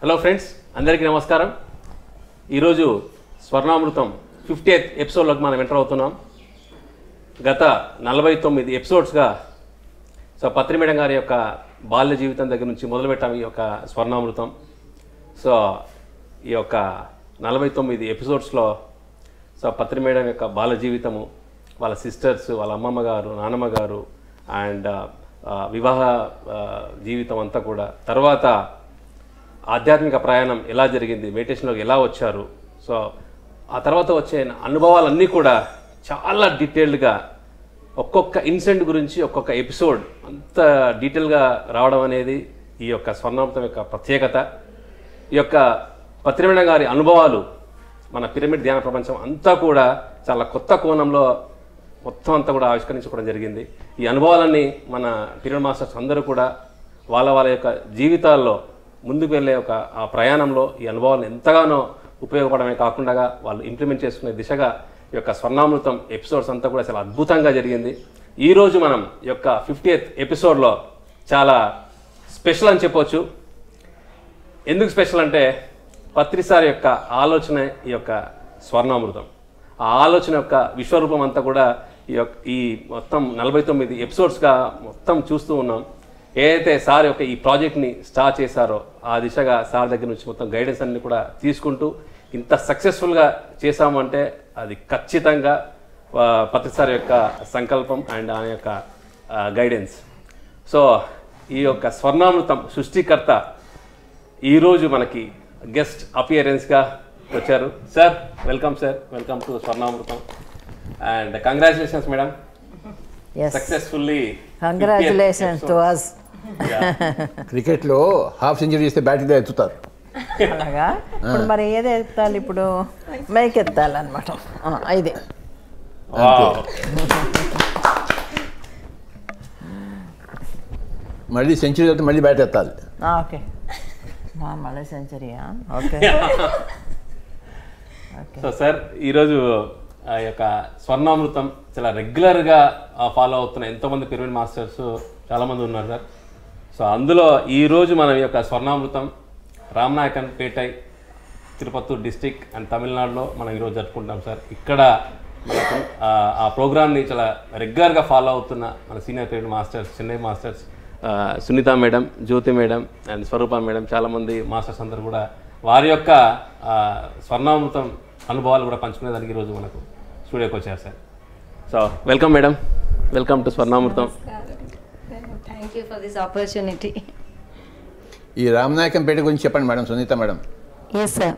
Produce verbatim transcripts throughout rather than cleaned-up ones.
Hello friends, అందరికీ నమస్కారం. ఈరోజు స్వర్ణామృతం ఫిఫ్టీ ఎయిత్ ఎపిసోడ్లోకి మనం ఎంటర్ అవుతున్నాం. గత నలభై తొమ్మిది ఎపిసోడ్స్గా సో పత్రి మేడం గారి యొక్క బాల్య జీవితం దగ్గర నుంచి మొదలుపెట్టాము ఈ యొక్క స్వర్ణామృతం. సో ఈ యొక్క నలభై తొమ్మిది ఎపిసోడ్స్లో సో పత్రి మేడం యొక్క బాల్య జీవితము, వాళ్ళ సిస్టర్స్, వాళ్ళ అమ్మమ్మ గారు, నాన్నమ్మ గారు అండ్ వివాహ జీవితం అంతా కూడా, తర్వాత ఆధ్యాత్మిక ప్రయాణం ఎలా జరిగింది, మెడిటేషన్లోకి ఎలా వచ్చారు, సో ఆ తర్వాత వచ్చే అనుభవాలన్నీ కూడా చాలా డీటెయిల్డ్గా ఒక్కొక్క ఇన్సిడెంట్ గురించి ఒక్కొక్క ఎపిసోడ్ అంత డీటెయిల్గా రావడం అనేది ఈ యొక్క స్వర్ణామృతం యొక్క ప్రత్యేకత. ఈ యొక్క పత్రి మేడం గారి అనుభవాలు మన పిరమిడ్ ధ్యాన ప్రపంచం అంతా కూడా చాలా కొత్త కోణంలో మొత్తం అంతా కూడా ఆవిష్కరించుకోవడం జరిగింది. ఈ అనుభవాలన్నీ మన పిరమిడ్ మాస్టర్స్ అందరూ కూడా వాళ్ళ వాళ్ళ యొక్క జీవితాల్లో ముందుకు వెళ్ళే ఒక ఆ ప్రయాణంలో ఈ అనుభవాలను ఎంతగానో ఉపయోగపడమే కాకుండా వాళ్ళు ఇంప్లిమెంట్ చేసుకునే దిశగా ఈ యొక్క స్వర్ణామృతం ఎపిసోడ్స్ అంతా కూడా చాలా అద్భుతంగా జరిగింది. ఈరోజు మనం ఈ యొక్క ఫిఫ్టీ ఎయిత్ ఎపిసోడ్లో చాలా స్పెషల్ అని చెప్పవచ్చు. ఎందుకు స్పెషల్ అంటే పత్రి సార్ యొక్క ఆలోచన ఈ యొక్క స్వర్ణామృతం, ఆ ఆలోచన యొక్క విశ్వరూపం అంతా కూడా ఈ యొక్క ఈ మొత్తం నలభై తొమ్మిది ఎపిసోడ్స్గా మొత్తం చూస్తూ ఉన్నాం. ఏదైతే సార్ యొక్క ఈ ప్రాజెక్ట్ని స్టార్ట్ చేశారో ఆ దిశగా సార్ దగ్గర నుంచి మొత్తం గైడెన్స్ అన్ని కూడా తీసుకుంటూ ఇంత సక్సెస్ఫుల్గా చేశాము అంటే అది ఖచ్చితంగా పత్రి సార్ యొక్క సంకల్పం అండ్ ఆయన యొక్క గైడెన్స్. సో ఈ యొక్క స్వర్ణామృతం సృష్టికర్త ఈరోజు మనకి గెస్ట్ అపియరెన్స్గా వచ్చారు. Sir, welcome sir, welcome to Swarnamrutham and congratulations madam. Successfully congratulations to us. క్రికెట్లో హాఫ్ సెంచరీ చేస్తే బ్యాటింగ్ ఎత్తుతారు. అలాగా ఇప్పుడు మరి ఏది ఎత్తాలి? ఇప్పుడు మైక్ ఎత్తాలన్నమాట. ఇది మళ్ళీ సెంచరీ అయితే మళ్ళీ బ్యాట్ ఎత్తాలి. ఓకే, మళ్ళీ సెంచరీయా? ఓకే. సో సార్, ఈరోజు ఆ యొక్క స్వర్ణామృతం చాలా రెగ్యులర్గా ఫాలో అవుతున్న ఎంతోమంది పిరమిడ్ మాస్టర్స్ చాలామంది ఉన్నారు సార్. సో అందులో ఈరోజు మనం ఈ యొక్క స్వర్ణామృతం రామనాయకన్ పేటై, తిరుపత్తూరు డిస్టిక్ అండ్ తమిళనాడులో మనం ఈరోజు జరుపుకుంటాం సార్. ఇక్కడ మనకు ఆ ప్రోగ్రామ్ని చాలా రెగ్యులర్గా ఫాలో అవుతున్న మన senior pyramid masters, Chennai masters Sunitha madam, Jyothi madam and Swarupa madam, చాలామంది మాస్టర్స్ అందరూ కూడా వారి యొక్క స్వర్ణామృతం అనుభవాలు కూడా పంచుకునేదానికి ఈరోజు మనకు స్టూడియోకి వచ్చారు sir. So welcome madam, welcome to Swarnamrutham. Thank you for this opportunity. ఈ రామనాయకం పేట గురించి చెప్పండి madam, Sunitha madam. Yes sir,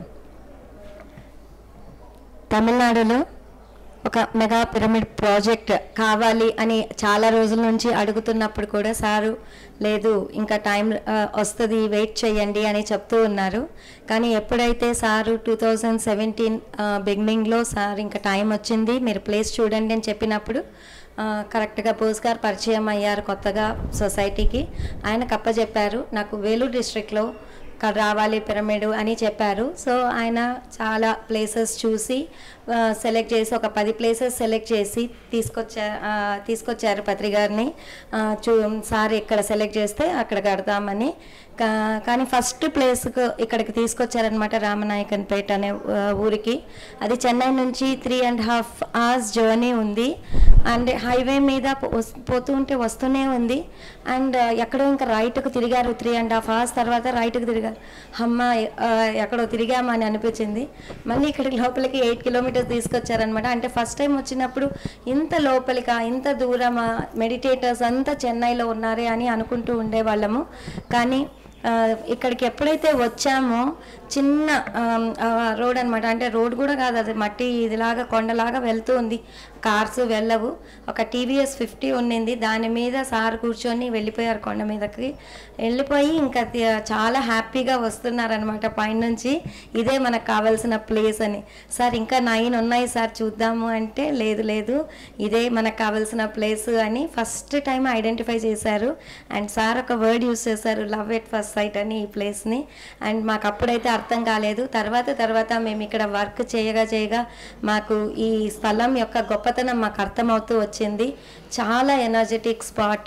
తమిళనాడులో ఒక మెగా పిరమిడ్ ప్రాజెక్ట్ కావాలి అని చాలా రోజుల నుంచి అడుగుతున్నప్పుడు కూడా సారు లేదు, ఇంకా టైం వస్తుంది, వెయిట్ చేయండి అని చెప్తూ ఉన్నారు. కానీ ఎప్పుడైతే సారు టూ థౌజండ్ సెవెంటీన్ బిగినింగ్లో సార్ ఇంకా టైం వచ్చింది, మీరు ప్లేస్ చూడండి అని చెప్పినప్పుడు కరెక్ట్గా బోస్ గారు పరిచయం అయ్యారు కొత్తగా సొసైటీకి. ఆయన కప్పచెప్పారు, నాకు వేలూరు డిస్ట్రిక్ట్లో రావాలి పిరమిడ్ అని చెప్పారు. సో ఆయన చాలా ప్లేసెస్ చూసి సెలెక్ట్ చేసి ఒక పది ప్లేసెస్ సెలెక్ట్ చేసి తీసుకొచ్చా తీసుకొచ్చారు పత్రి గారిని. చూ సార్ ఇక్కడ సెలెక్ట్ చేస్తే అక్కడ కడతామని. కానీ ఫస్ట్ ప్లేస్కు ఇక్కడికి తీసుకొచ్చారనమాట, రామనాయకన్ పేట అనే ఊరికి. అది చెన్నై నుంచి three and half hours journey ఉంది అండ్ హైవే మీద పోతూ ఉంటే వస్తూనే ఉంది. అండ్ ఎక్కడో ఇంకా రైట్కు తిరిగారు, త్రీ అండ్ హాఫ్ అవర్స్ తర్వాత రైట్కు తిరిగారు. అమ్మ ఎక్కడో తిరిగామని అనిపించింది. మళ్ళీ ఇక్కడికి లోపలికి ఎయిట్ కిలోమీటర్స్ తీసుకొచ్చారనమాట. అంటే ఫస్ట్ టైం వచ్చినప్పుడు ఇంత లోపలికా, ఇంత దూరమా, మెడిటేటర్స్ అంతా చెన్నైలో ఉన్నారే అని అనుకుంటూ ఉండేవాళ్ళము. కానీ ఇక్కడికి ఎప్పుడైతే వచ్చామో చిన్న రోడ్ అనమాట, అంటే రోడ్ కూడా కాదు, అది మట్టి ఇదిలాగా కొండలాగా వెళ్తూ ఉంది, కార్స్ వెళ్ళవు. ఒక టీవీఎస్ ఫిఫ్టీ ఉన్నింది, దాని మీద సార్ కూర్చొని వెళ్ళిపోయారు కొండ మీదకి. వెళ్ళిపోయి ఇంకా చాలా హ్యాపీగా వస్తున్నారనమాట పైనుంచి, ఇదే మనకు కావాల్సిన ప్లేస్ అని. సార్ ఇంకా నైన్ ఉన్నాయి సార్ చూద్దాము అంటే, లేదు లేదు ఇదే మనకు కావాల్సిన ప్లేస్ అని ఫస్ట్ టైం ఐడెంటిఫై చేశారు. అండ్ సార్ ఒక వర్డ్ యూస్ చేశారు, లవ్ ఎట్ ఫస్ట్ సైట్ అని ఈ ప్లేస్ని. అండ్ మాకు అప్పుడైతే అర్థం కాలేదు, తర్వాత తర్వాత మేము ఇక్కడ వర్క్ చేయగా చేయగా మాకు ఈ స్థలం యొక్క గొప్పతనం మాకు అర్థమవుతూ వచ్చింది. చాలా ఎనర్జెటిక్ స్పాట్,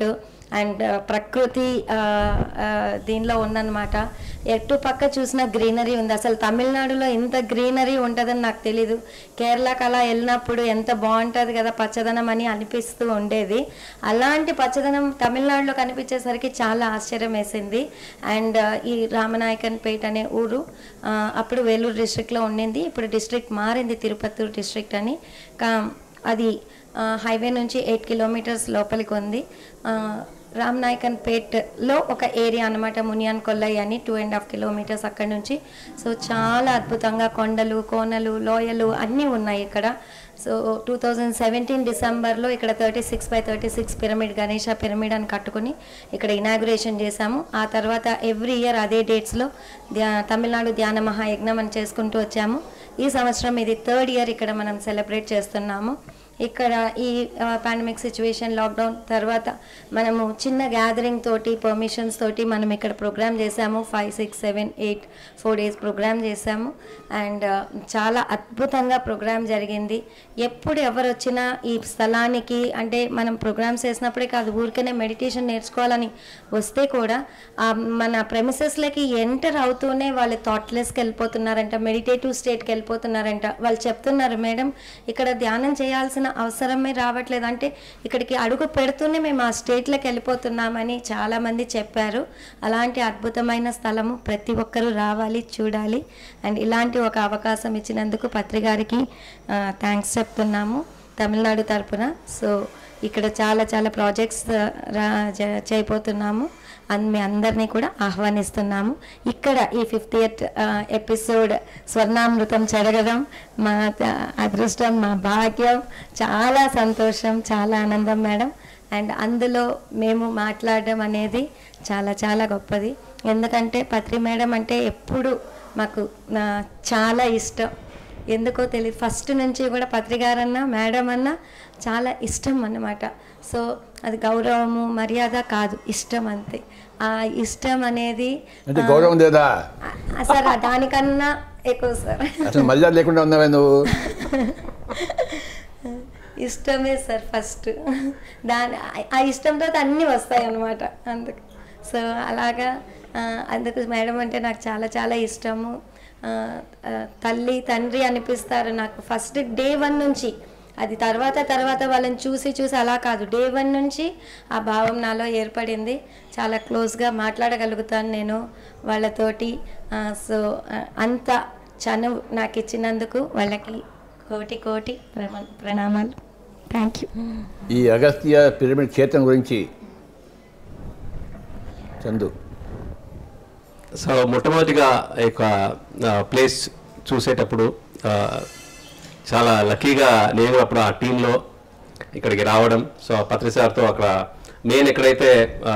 అండ్ ప్రకృతి దీనిలో ఉందన్నమాట. ఎటు పక్క చూసినా గ్రీనరీ ఉంది. అసలు తమిళనాడులో ఇంత గ్రీనరీ ఉంటుందని నాకు తెలీదు. కేరళకు అలా వెళ్ళినప్పుడు ఎంత బాగుంటుంది కదా పచ్చదనం అని అనిపిస్తూ ఉండేది. అలాంటి పచ్చదనం తమిళనాడులో కనిపించేసరికి చాలా ఆశ్చర్యం వేసింది. అండ్ ఈ రామనాయకన్పేట అనే ఊరు అప్పుడు వేలూరు డిస్ట్రిక్ట్లో ఉండింది, ఇప్పుడు డిస్ట్రిక్ట్ మారింది తిరుపత్తూరు డిస్ట్రిక్ట్ అని. కా అది హైవే నుంచి ఎయిట్ కిలోమీటర్స్ లోపలికి ఉంది. రామనాయకన్పేటలో ఒక ఏరియా అనమాట, మునియాన్ కొల్లయ్య అని, టూ అండ్ హాఫ్ కిలోమీటర్స్ అక్కడి నుంచి. సో చాలా అద్భుతంగా కొండలు కోనలు లోయలు అన్నీ ఉన్నాయి ఇక్కడ. సో టూ థౌజండ్ సెవెంటీన్ డిసెంబర్లో ఇక్కడ thirty six by thirty six pyramid Ganesha pyramid అని కట్టుకుని ఇక్కడ ఇనాగ్రేషన్ చేశాము. ఆ తర్వాత ఎవ్రీ ఇయర్ అదే డేట్స్లో ధ్యా తమిళనాడు ధ్యాన మహాయజ్ఞం అని చేసుకుంటూ వచ్చాము. ఈ సంవత్సరం ఇది థర్డ్ ఇయర్ ఇక్కడ మనం సెలబ్రేట్ చేస్తున్నాము. ఇక్కడ ఈ పాండమిక్ సిచ్యువేషన్ లాక్డౌన్ తర్వాత మనము చిన్న గ్యాదరింగ్ తోటి పర్మిషన్స్ తోటి మనం ఇక్కడ ప్రోగ్రామ్ చేసాము. Five six seven eight four days program చేసాము. అండ్ చాలా అద్భుతంగా ప్రోగ్రామ్ జరిగింది. ఎప్పుడు ఎవరు వచ్చినా ఈ స్థలానికి అంటే మనం ప్రోగ్రామ్స్ చేసినప్పుడే కాదు, ఊరికనే మెడిటేషన్ నేర్చుకోవాలని వస్తే కూడా మన ప్రెమిసెస్లకి ఎంటర్ అవుతూనే వాళ్ళు థాట్లెస్కి వెళ్ళిపోతున్నారంట, మెడిటేటివ్ స్టేట్కి వెళ్ళిపోతున్నారంట. వాళ్ళు చెప్తున్నారు, మేడం ఇక్కడ ధ్యానం చేయాల్సిన అవసరమే రావట్లేదు, అంటే ఇక్కడికి అడుగు పెడుతూనే మేము ఆ స్టేట్లోకి వెళ్ళిపోతున్నామని చాలామంది చెప్పారు. అలాంటి అద్భుతమైన స్థలము, ప్రతి ఒక్కరూ రావాలి, చూడాలి. అండ్ ఇలాంటి ఒక అవకాశం ఇచ్చినందుకు పత్రికారికి థ్యాంక్స్ చెప్తున్నాము తమిళనాడు తరపున. సో ఇక్కడ చాలా చాలా ప్రాజెక్ట్స్ రా చేయబోతున్నాము. అండ్ మీ అందరినీ కూడా ఆహ్వానిస్తున్నాము. ఇక్కడ ఈ ఫిఫ్త్ ఇయర్ ఎపిసోడ్ స్వర్ణామృతం జరగడం మా అదృష్టం, మా భాగ్యం, చాలా సంతోషం, చాలా ఆనందం మేడం. అండ్ అందులో మేము మాట్లాడడం అనేది చాలా చాలా గొప్పది. ఎందుకంటే పత్రి మేడం అంటే ఎప్పుడు మాకు చాలా ఇష్టం, ఎందుకో తెలియదు. ఫస్ట్ నుంచి కూడా పత్రికారన్నా మేడం అన్నా చాలా ఇష్టం అన్నమాట. సో అది గౌరవము మర్యాద కాదు, ఇష్టం అంతే. ఆ ఇష్టం అనేది గౌరవం లేదా సార్, దానికన్నా ఎక్కువ సార్. అసలు మర్యాద లేకుండా ఉన్నావే నువ్వు. ఇష్టమే సార్ ఫస్ట్, దాని ఆ ఇష్టంతో అన్నీ వస్తాయి అన్నమాట. అందుకు సో అలాగా అందుకు మేడం అంటే నాకు చాలా చాలా ఇష్టము. తల్లి తండ్రి అనిపిస్తారు నాకు ఫస్ట్ డే వన్ నుంచి. అది తర్వాత తర్వాత వాళ్ళని చూసి చూసి అలా కాదు, డే వన్ నుంచి ఆ భావం నాలో ఏర్పడింది. చాలా క్లోజ్గా మాట్లాడగలుగుతాను నేను వాళ్ళతోటి. సో అంత చనువు నాకు ఇచ్చినందుకు వాళ్ళకి కోటి కోటి ప్రణామాలు. Thank you. ఈ అగస్త్య పిరమిడ్ క్షేత్రం గురించి చందు. సో మొట్టమొదటిగా ఈ యొక్క ప్లేస్ చూసేటప్పుడు చాలా లక్కీగా నేను అప్పుడు ఆ టీంలో ఇక్కడికి రావడం. సో పత్రి సార్తో అక్కడ మెయిన్ ఎక్కడైతే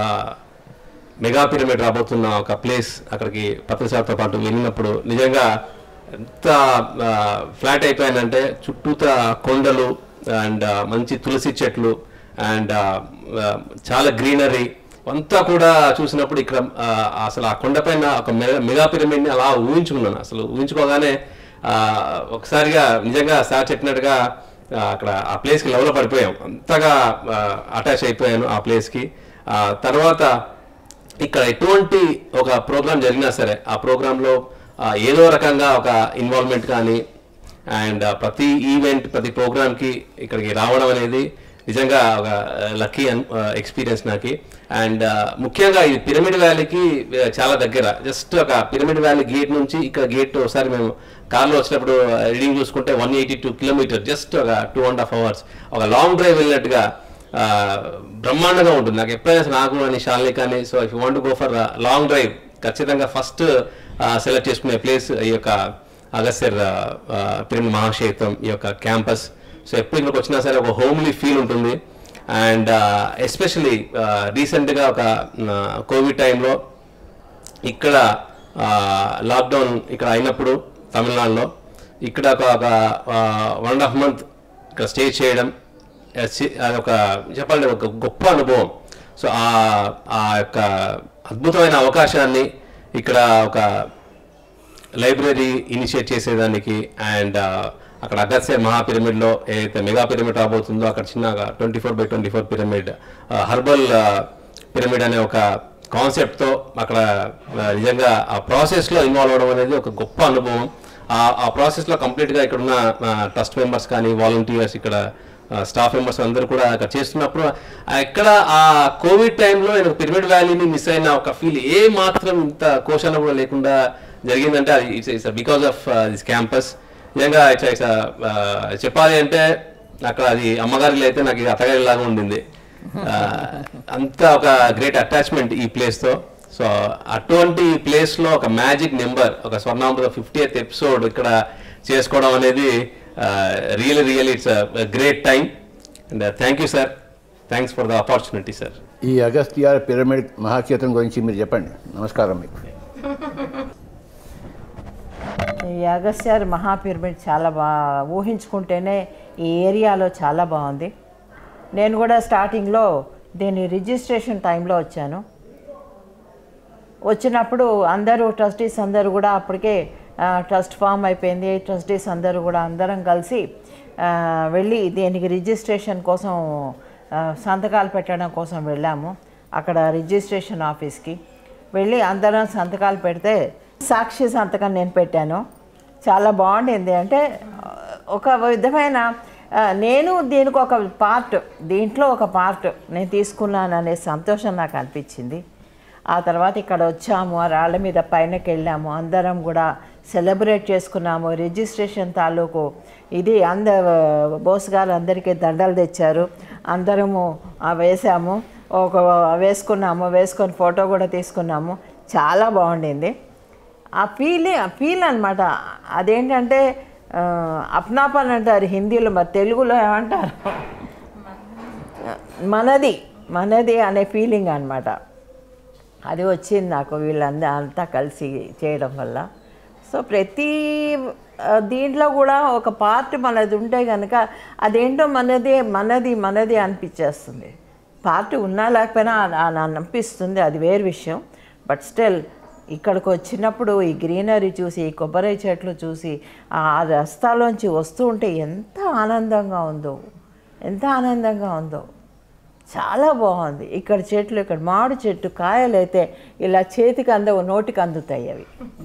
మెగా పిరమిడ్ రాబోతున్న ఒక ప్లేస్ అక్కడికి పత్రి సార్తో పాటు వెళ్ళినప్పుడు నిజంగా ఎంత ఫ్లాట్ అయిపోయానంటే, చుట్టూత కొండలు అండ్ మంచి తులసి చెట్లు అండ్ చాలా గ్రీనరీ అంతా కూడా చూసినప్పుడు ఇక్కడ అసలు ఆ కొండపైన ఒక మెగా పిరమిడ్ని అలా ఊహించుకున్నాను. అసలు ఊహించుకోగానే ఒకసారిగా నిజంగా సార్ చెప్పినట్టుగా అక్కడ ఆ ప్లేస్కి లెవెల్లో పడిపోయాం, అంతగా అటాచ్ అయిపోయాను ఆ ప్లేస్కి. తర్వాత ఇక్కడ ఎటువంటి ఒక ప్రోగ్రామ్ జరిగినా సరే ఆ ప్రోగ్రాంలో ఏదో రకంగా ఒక ఇన్వాల్వ్మెంట్ కానీ అండ్ ప్రతి ఈవెంట్ ప్రతి ప్రోగ్రామ్కి ఇక్కడికి రావడం అనేది నిజంగా ఒక లక్కీ ఎక్స్పీరియన్స్ నాకు. అండ్ ముఖ్యంగా ఈ పిరమిడ్ వ్యాలీకి చాలా దగ్గర, జస్ట్ ఒక పిరమిడ్ వ్యాలీ గేట్ నుంచి ఇక్కడ గేట్ ఒకసారి మేము కార్లో వచ్చినప్పుడు రీడింగ్ చూసుకుంటే one eighty two kilometre just ఒక టూ అండ్ హాఫ్ అవర్స్ ఒక లాంగ్ డ్రైవ్ వెళ్ళినట్టుగా బ్రహ్మాండంగా ఉంటుంది. నాకు ఎప్పుడైనా నాకు అని షాల్ని కానీ so if you want to go for long drive ఖచ్చితంగా ఫస్ట్ సెలెక్ట్ చేసుకునే ప్లేస్ ఈ యొక్క అగస్త్యర్ పిరమిడ్ మహాక్షేత్రం ఈ యొక్క క్యాంపస్. సో ఎప్పుడు ఇక్కడికి వచ్చినా సరే ఒక హోమ్లీ ఫీల్ ఉంటుంది. అండ్ ఎస్పెషలీ రీసెంట్గా ఒక కోవిడ్ టైంలో ఇక్కడ లాక్డౌన్ ఇక్కడ అయినప్పుడు తమిళనాడులో ఇక్కడ ఒక వన్ అండ్ హాఫ్ మంత్ ఇక్కడ స్టే చేయడం అదొక చెప్పాలంటే ఒక గొప్ప అనుభవం. సో ఆ యొక్క అద్భుతమైన అవకాశాన్ని ఇక్కడ ఒక లైబ్రరీ ఇనిషియేట్ చేసేదానికి అండ్ అక్కడ అగస్త్య మహా పిరమిడ్లో ఏదైతే మెగా పిరమిడ్ రాబోతుందో అక్కడ చిన్నగా twenty four by twenty four pyramid herbal pyramid అనే ఒక కాన్సెప్ట్తో అక్కడ నిజంగా ఆ ప్రాసెస్లో ఇన్వాల్వ్ అవ్వడం అనేది ఒక గొప్ప అనుభవం. ఆ ప్రాసెస్లో కంప్లీట్గా ఇక్కడ ఉన్న ట్రస్ట్ మెంబర్స్ కానీ వాలంటీర్స్ ఇక్కడ స్టాఫ్ మెంబర్స్ అందరూ కూడా అక్కడ చేస్తున్నప్పుడు ఇక్కడ ఆ కోవిడ్ టైంలో నేను పిరమిడ్ వ్యాలీని మిస్ అయిన ఒక ఫీల్ ఏ మాత్రం ఇంత కోశాన కూడా లేకుండా జరిగిందంటే అది it's it's because of this campus. నిజంగా ఇట్స్ ఇట్స్ చెప్పాలి అంటే అక్కడ అది అమ్మగారిలో అయితే నాకు ఇది అత్తగారి లాగా ఉండింది. అంత ఒక గ్రేట్ అటాచ్మెంట్ ఈ ప్లేస్తో. సో అటువంటి ప్లేస్లో ఒక మ్యాజిక్ నెంబర్ ఒక స్వర్ణామృతం ఫిఫ్టీ ఎయిత్ ఎపిసోడ్ ఇక్కడ చేసుకోవడం అనేది really really it's great time. And thank you sir, thanks for the opportunity sir. ఈ అగస్త్య పిరమిడ్ మహాక్షేత్రం గురించి మీరు చెప్పండి. నమస్కారం మీకు. ఈ అగస్త్య మహా పిరమిడ్ చాలా బాగా ఊహించుకుంటేనే ఈ ఏరియాలో చాలా బాగుంది. నేను కూడా స్టార్టింగ్లో దీని రిజిస్ట్రేషన్ టైంలో వచ్చాను. వచ్చినప్పుడు అందరూ ట్రస్టీస్ అందరూ కూడా అప్పటికే ట్రస్ట్ ఫామ్ అయిపోయింది. ట్రస్టీస్ అందరూ కూడా అందరం కలిసి వెళ్ళి దీనికి రిజిస్ట్రేషన్ కోసం సంతకాలు పెట్టడం కోసం వెళ్ళాము. అక్కడ రిజిస్ట్రేషన్ ఆఫీస్కి వెళ్ళి అందరం సంతకాలు పెడితే సాక్షి సంతకం నేను పెట్టాను. చాలా బాగుండింది. అంటే ఒక విధమైన నేను దీనికి ఒక పార్ట్, దీంట్లో ఒక పార్ట్ నేను తీసుకున్నాను అనే సంతోషం నాకు అనిపించింది. ఆ తర్వాత ఇక్కడ వచ్చాము, ఆ రాళ్ళ మీద పైనకి వెళ్ళాము, అందరం కూడా సెలబ్రేట్ చేసుకున్నాము. రిజిస్ట్రేషన్ తాలూకు ఇది అంద బోస్ గారు అందరికీ దండలు తెచ్చారు, అందరము వేసాము, ఒక వేసుకున్నాము, వేసుకొని ఫోటో కూడా తీసుకున్నాము. చాలా బాగుండింది ఆ ఫీల్ ఫీల్ అనమాట. అదేంటంటే అప్నాపన్ అంటారు హిందీలో, మరి తెలుగులో ఏమంటారు, మనది మనది అనే ఫీలింగ్ అనమాట. అది వచ్చింది నాకు వీళ్ళందరూ అంతా కలిసి చేయడం వల్ల. సో ప్రతి దీంట్లో కూడా ఒక పార్ట్ మనది ఉంటే కనుక అదేంటో మనదే మనది మనది అనిపించేస్తుంది. పార్ట్ ఉన్నా లేకపోయినా అనిపిస్తుంది, అది వేరు విషయం. బట్ స్టిల్ ఇక్కడికి వచ్చినప్పుడు ఈ గ్రీనరీ చూసి, ఈ కొబ్బరి చెట్లు చూసి, ఆ రస్తాలోంచి వస్తూ ఉంటే ఎంత ఆనందంగా ఉందో, ఎంత ఆనందంగా ఉందో. చాలా బాగుంది. ఇక్కడ చెట్లు, ఇక్కడ మామిడి చెట్టు కాయలు అయితే ఇలా చేతికి అందవు, నోటికి అందుతాయి అవి,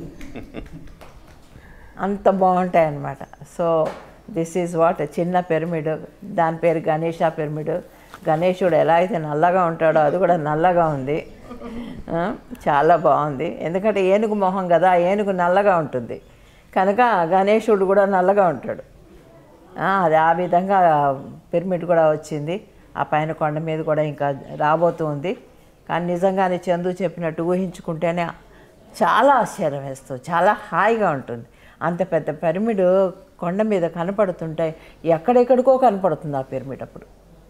అంత బాగుంటాయి అన్నమాట. సో దిస్ ఈజ్ వాట్ చిన్న పిరమిడ్, దాని పేరు గణేష పిరమిడ్. గణేశుడు ఎలా అయితే నల్లగా ఉంటాడో అది కూడా నల్లగా ఉంది. చాలా బాగుంది. ఎందుకంటే ఏనుగు మొహం కదా, ఏనుగు నల్లగా ఉంటుంది కనుక గణేశుడు కూడా నల్లగా ఉంటాడు. అది ఆ విధంగా పిరమిడ్ కూడా వచ్చింది. ఆ పైన కొండ మీద కూడా ఇంకా రాబోతుంది. కానీ నిజంగానే చందు చెప్పినట్టు ఊహించుకుంటేనే చాలా ఆశ్చర్యం వేస్తుంది, చాలా హాయిగా ఉంటుంది. అంత పెద్ద పిరమిడ్ కొండ మీద కనపడుతుంటాయి, ఎక్కడెక్కడికో కనపడుతుంది ఆ పిరమిడ్ అప్పుడు.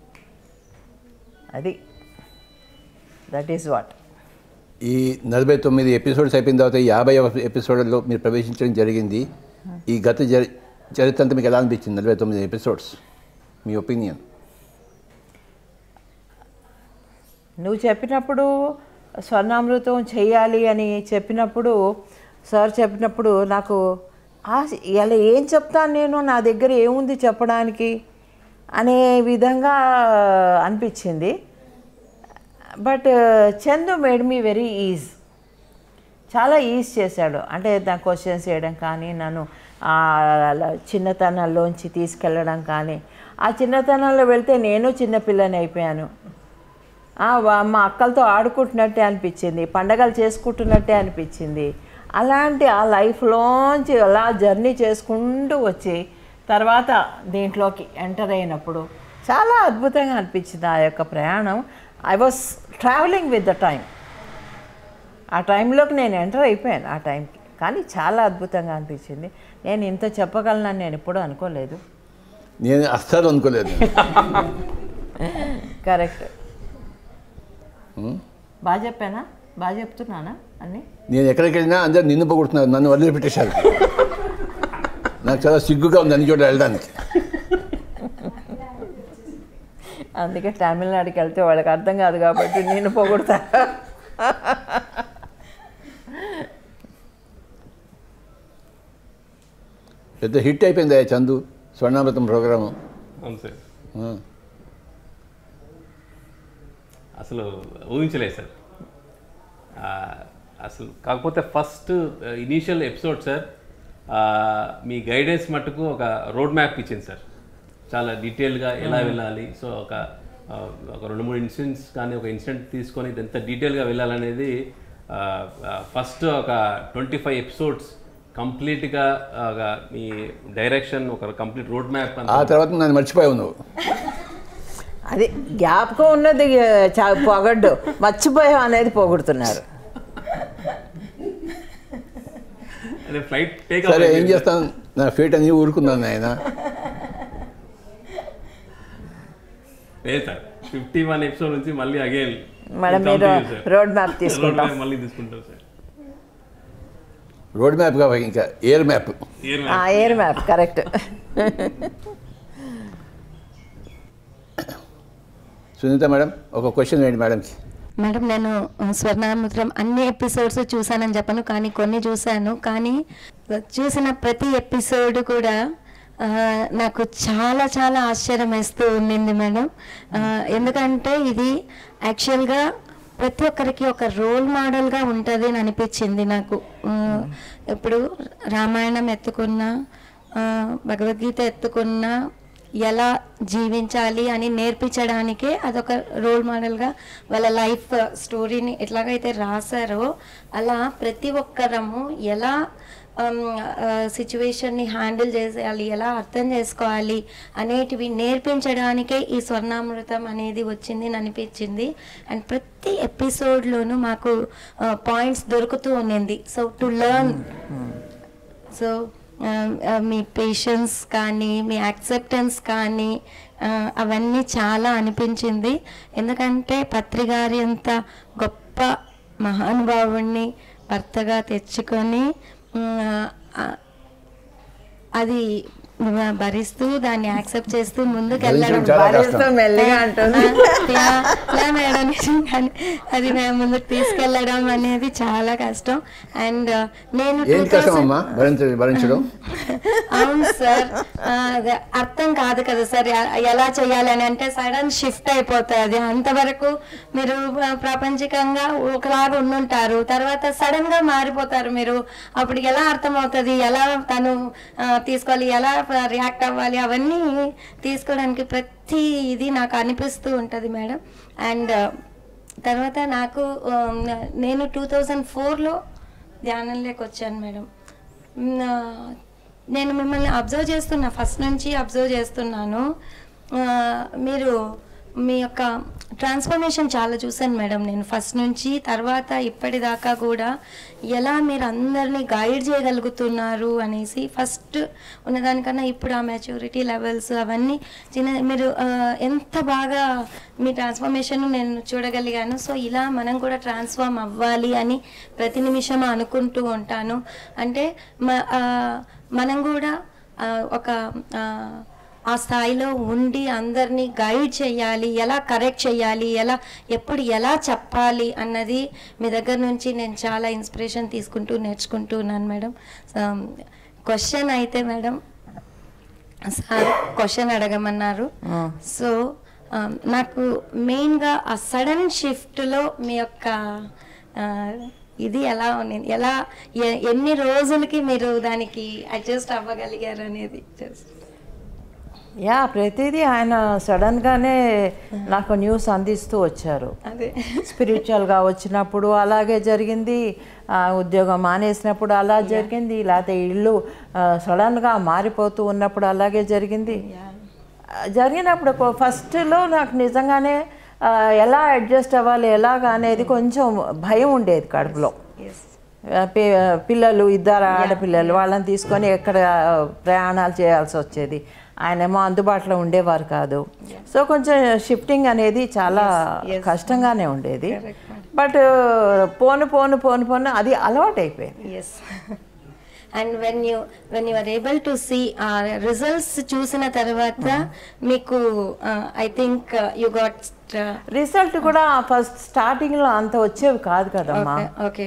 అది దట్ ఈస్ వాట్. ఈ నలభై తొమ్మిది ఎపిసోడ్స్ అయిపోయిన తర్వాత యాభై ఎపిసోడ్లో మీరు ప్రవేశించడం జరిగింది. ఈ గత చరి చరిత్ర అంతా మీకు ఎలా అనిపించింది? నలభై తొమ్మిది ఎపిసోడ్స్ మీ ఒపీనియన్? నువ్వు చెప్పినప్పుడు స్వర్ణామృతం చేయాలి అని చెప్పినప్పుడు, సార్ చెప్పినప్పుడు నాకు ఇలా ఏం చెప్తాను నేను, నా దగ్గర ఏముంది చెప్పడానికి అనే విధంగా అనిపించింది. But Chandu made me very ease, చాలా ఈజ్ చేశాడు. అంటే నా క్వశ్చన్స్ చేయడం కానీ, నన్ను చిన్నతనంలోంచి తీసుకెళ్ళడం కానీ. ఆ చిన్నతనంలో వెళ్తే నేను చిన్నపిల్లని అయిపోయాను. మా అక్కలతో ఆడుకుంటున్నట్టే అనిపించింది, పండగలు చేసుకుంటున్నట్టే అనిపించింది. అలాంటి ఆ లైఫ్లోంచి అలా జర్నీ చేసుకుంటూ వచ్చి తర్వాత దీంట్లోకి ఎంటర్ అయినప్పుడు చాలా అద్భుతంగా అనిపించింది ఆ యొక్క ప్రయాణం. I was travelling with the time. ఆ టైంలోకి నేను ఎంటర్ అయిపోయాను ఆ టైంకి. కానీ చాలా అద్భుతంగా అనిపించింది. నేను ఇంత చెప్పగలనని నేను ఎప్పుడూ అనుకోలేదు. నేను అస్సలు అనుకోలేదు. కరెక్ట్. బాగా చెప్పానా? బాగా చెప్తున్నానా అన్నీ? నేను ఎక్కడికి వెళ్ళినా అందరూ నిన్ను పొగుడుతున్నారు, నన్ను వదిలిపెట్టేశారు. నాకు చాలా సిగ్గుగా ఉంది అన్ని చోట్ల వెళ్ళడానికి. అందుకే తమిళనాడుకి వెళ్తే వాళ్ళకి అర్థం కాదు కాబట్టి నేను పొగుడుతా. పెద్ద హిట్ అయిపోయింది చందు స్వర్ణామృతం ప్రోగ్రాము. అసలు ఊహించలేదు సార్. అసలు కాకపోతే ఫస్ట్ ఇనీషియల్ ఎపిసోడ్ సార్ మీ గైడెన్స్ మట్టుకు ఒక రోడ్ మ్యాప్ ఇచ్చింది సార్, చాలా డీటెయిల్గా ఎలా వెళ్ళాలి. సో ఒక ఒక రెండు మూడు ఇన్సిడెంట్స్ కానీ ఒక ఇన్సిడెంట్ తీసుకొని ఎంత డీటెయిల్గా వెళ్ళాలనేది ఫస్ట్ ఒక ట్వంటీ ఫైవ్ ఎపిసోడ్స్ కంప్లీట్గా మీ డైరెక్షన్ ఒక కంప్లీట్ రోడ్ మ్యాప్. ఆ తర్వాత నన్ను మర్చిపోయావు నువ్వు. అది జ్ఞాపకం ఉన్నది పొగడ్డు, మర్చిపోయావు అనేది పొగుడుతున్నారు. ఫ్లైట్ టేక్ సరే ఏం చేస్తాను, నా ఫేట్ అని ఊరుకున్నాను ఆయన. లేదు సార్, ఫిఫ్టీ వన్ ఎపిసోడ్ నుంచి మళ్ళీ అగైన్ మేడం మీరు రోడ్ మ్యాప్ తీసుకుంటాం, మళ్ళీ తీసుకుంటాం సార్. రోడ్ మ్యాప్ కాబట్టి ఇంకా air map. Air map correct. Sunitha madam ఒక క్వశ్చన్ వేయండి మేడంకి. మేడం నేను స్వర్ణామృతం అన్ని ఎపిసోడ్స్ చూసానని చెప్పను, కానీ కొన్ని చూశాను. కానీ చూసిన ప్రతి ఎపిసోడ్ కూడా నాకు చాలా చాలా ఆశ్చర్యం వేస్తూ ఉండింది మేడం. ఎందుకంటే ఇది యాక్చువల్గా ప్రతి ఒక్కరికి ఒక రోల్ మోడల్గా ఉంటుంది అని అనిపించింది నాకు. ఇప్పుడు రామాయణం ఎత్తుకున్నా, భగవద్గీత ఎత్తుకున్నా, ఎలా జీవించాలి అని నేర్పించడానికే అదొక రోల్ మోడల్గా వాళ్ళ లైఫ్ స్టోరీని ఎట్లాగైతే రాశారో అలా ప్రతి ఒక్కరము ఎలా సిచ్యువేషన్ని హ్యాండిల్ చేసేయాలి, ఎలా అర్థం చేసుకోవాలి అనేటివి నేర్పించడానికే ఈ స్వర్ణామృతం అనేది వచ్చింది అని అనిపించింది. అండ్ ప్రతి ఎపిసోడ్లోనూ మాకు పాయింట్స్ దొరుకుతూ ఉండింది. సో టు లెర్న్, సో మీ పేషెన్స్ కానీ మీ యాక్సెప్టెన్స్ కానీ అవన్నీ చాలా అనిపించింది. ఎందుకంటే పత్రి గారి అంత గొప్ప మహానుభావుణ్ణి భర్తగా తెచ్చుకొని అది భరిస్తూ దాన్ని యాక్సెప్ట్ చేస్తూ ముందుకు వెళ్ళడం, మెల్లిగా అంటుంది మేడం నిజంగానే అది మేము ముందుకు తీసుకెళ్ళడం అనేది చాలా కష్టం. అండ్ నేను అవును సార్, అర్థం కాదు కదా సార్ ఎలా చేయాలని. అంటే సడన్ షిఫ్ట్ అయిపోతుంది. అంతవరకు మీరు ప్రాపంచికంగా ఒకలాగా ఉండుంటారు, తర్వాత సడన్ గా మారిపోతారు మీరు. అప్పుడు ఎలా అర్థమవుతుంది, ఎలా తను తీసుకోవాలి, ఎలా రియాక్ట్ అవ్వాలి, అవన్నీ తీసుకోవడానికి ప్రతి ఇది నాకు అనిపిస్తూ ఉంటుంది మేడం. అండ్ తర్వాత నాకు నేను టూ థౌజండ్ ఫోర్లో ధ్యానంలోకి వచ్చాను మేడం. నేను మిమ్మల్ని అబ్జర్వ్ చేస్తున్నా, ఫస్ట్ నుంచి అబ్జర్వ్ చేస్తున్నాను. మీరు మీ యొక్క ట్రాన్స్ఫర్మేషన్ చాలా చూశాను మేడం నేను ఫస్ట్ నుంచి. తర్వాత ఇప్పటిదాకా కూడా ఎలా మీరు అందరినీ గైడ్ చేయగలుగుతున్నారు అనేసి, ఫస్ట్ ఉన్నదానికన్నా ఇప్పుడు ఆ మెచ్యూరిటీ లెవెల్స్ అవన్నీ చిన్న మీరు ఎంత బాగా మీ ట్రాన్స్ఫర్మేషన్ నేను చూడగలిగాను. సో ఇలా మనం కూడా ట్రాన్స్ఫార్మ్ అవ్వాలి అని ప్రతి నిమిషం అనుకుంటూ ఉంటాను. అంటే మనం కూడా ఒక ఆ స్థాయిలో ఉండి అందరినీ గైడ్ చేయాలి, ఎలా కరెక్ట్ చేయాలి, ఎలా ఎప్పుడు ఎలా చెప్పాలి అన్నది మీ దగ్గర నుంచి నేను చాలా ఇన్స్పిరేషన్ తీసుకుంటూ నేర్చుకుంటూ ఉన్నాను మేడం. క్వశ్చన్ అయితే మేడం సార్ క్వశ్చన్ అడగమన్నారు. సో నాకు మెయిన్గా ఆ సడన్ షిఫ్ట్లో మీ యొక్క ఇది ఎలా ఉంది, ఎలా ఎన్ని రోజులకి మీరు దానికి అడ్జస్ట్ అవ్వగలిగారు అనేది జస్ట్. యా ప్రతిదీ ఆయన సడన్గానే నాకు న్యూస్ అందిస్తూ వచ్చారు. అదే స్పిరిచువల్గా వచ్చినప్పుడు అలాగే జరిగింది, ఉద్యోగం మానేసినప్పుడు అలా జరిగింది, లేకపోతే ఇల్లు సడన్గా మారిపోతూ ఉన్నప్పుడు అలాగే జరిగింది. జరిగినప్పుడు ఫస్ట్లో నాకు నిజంగానే ఎలా అడ్జస్ట్ అవ్వాలి ఎలాగా అనేది కొంచెం భయం ఉండేది కడుపులో. పిల్లలు ఇద్దరు ఆడపిల్లలు, వాళ్ళని తీసుకొని ఎక్కడ ప్రయాణాలు చేయాల్సి వచ్చేది. ఆయనేమో అందుబాటులో ఉండేవారు కాదు. సో కొంచెం షిఫ్టింగ్ అనేది చాలా కష్టంగానే ఉండేది. బట్ పోను పోను పోను పోను అది అలవాటు అయిపోయింది. Yes and when you when you are able to see uh results చూసిన తర్వాత మీకు I think you got result కూడా ఫస్ట్ స్టార్టింగ్లో అంత వచ్చేవి కాదు కదమ్మా. ఓకే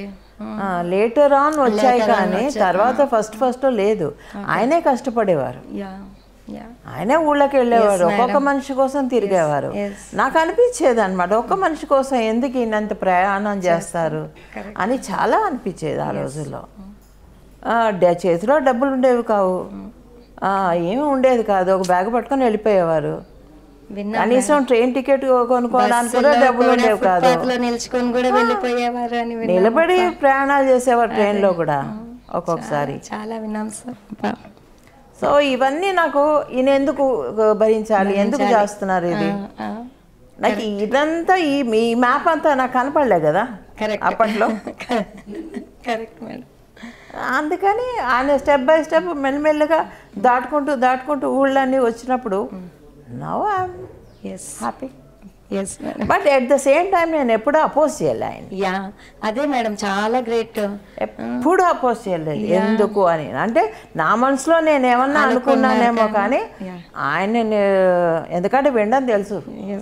లేటర్ ఆన్ వచ్చాయి కానీ తర్వాత ఫస్ట్ ఫస్ట్ లేదు. ఆయనే కష్టపడేవారు. Yeah. ఆయనే ఊళ్ళోకి వెళ్ళేవారు, ఒక్కొక్క మనిషి కోసం తిరిగేవారు. నాకు అనిపించేది అనమాట, ఒక్క మనిషి కోసం ఎందుకు ఈయనంత ప్రయాణం చేస్తారు అని చాలా అనిపించేది ఆ రోజుల్లో. చేతిలో డబ్బులు ఉండేవి కావు, ఏమీ ఉండేది కాదు, ఒక బ్యాగ్ పట్టుకొని వెళ్ళిపోయేవారు. కనీసం ట్రైన్ టికెట్ కొనుక్కోవడానికి కూడా డబ్బులు ఉండేవి కాదు, నిల్చుకొని కూడా వెళ్ళిపోయేవారు అని నిలబడి ప్రయాణాలు చేసేవారు ట్రైన్లో కూడా ఒక్కొక్కసారి. చాలా విన్నాం సార్. సో ఇవన్నీ నాకు ఈయన ఎందుకు భరించాలి, ఎందుకు చేస్తున్నారు ఇది, నాకు ఇదంతా ఈ మీ మ్యాప్ అంతా నాకు కనపడలే కదా అప్పట్లో. Correct madam. అందుకని ఆయన స్టెప్ బై స్టెప్ మెల్లమెల్లగా దాటుకుంటూ దాటుకుంటూ ఊళ్ళన్నీ వచ్చినప్పుడు now I'm happy. But at the same time నేను ఎప్పుడూ అపోజ్ చేయలే ఆయన. యా అదే మేడం, చాలా గ్రేట్. ఎప్పుడు అపోజ్ చేయలేదు, ఎందుకు అని. అంటే నా మనసులో నేను ఏమన్నా అనుకున్నానేమో కానీ ఆయన, ఎందుకంటే వినడం తెలుసు,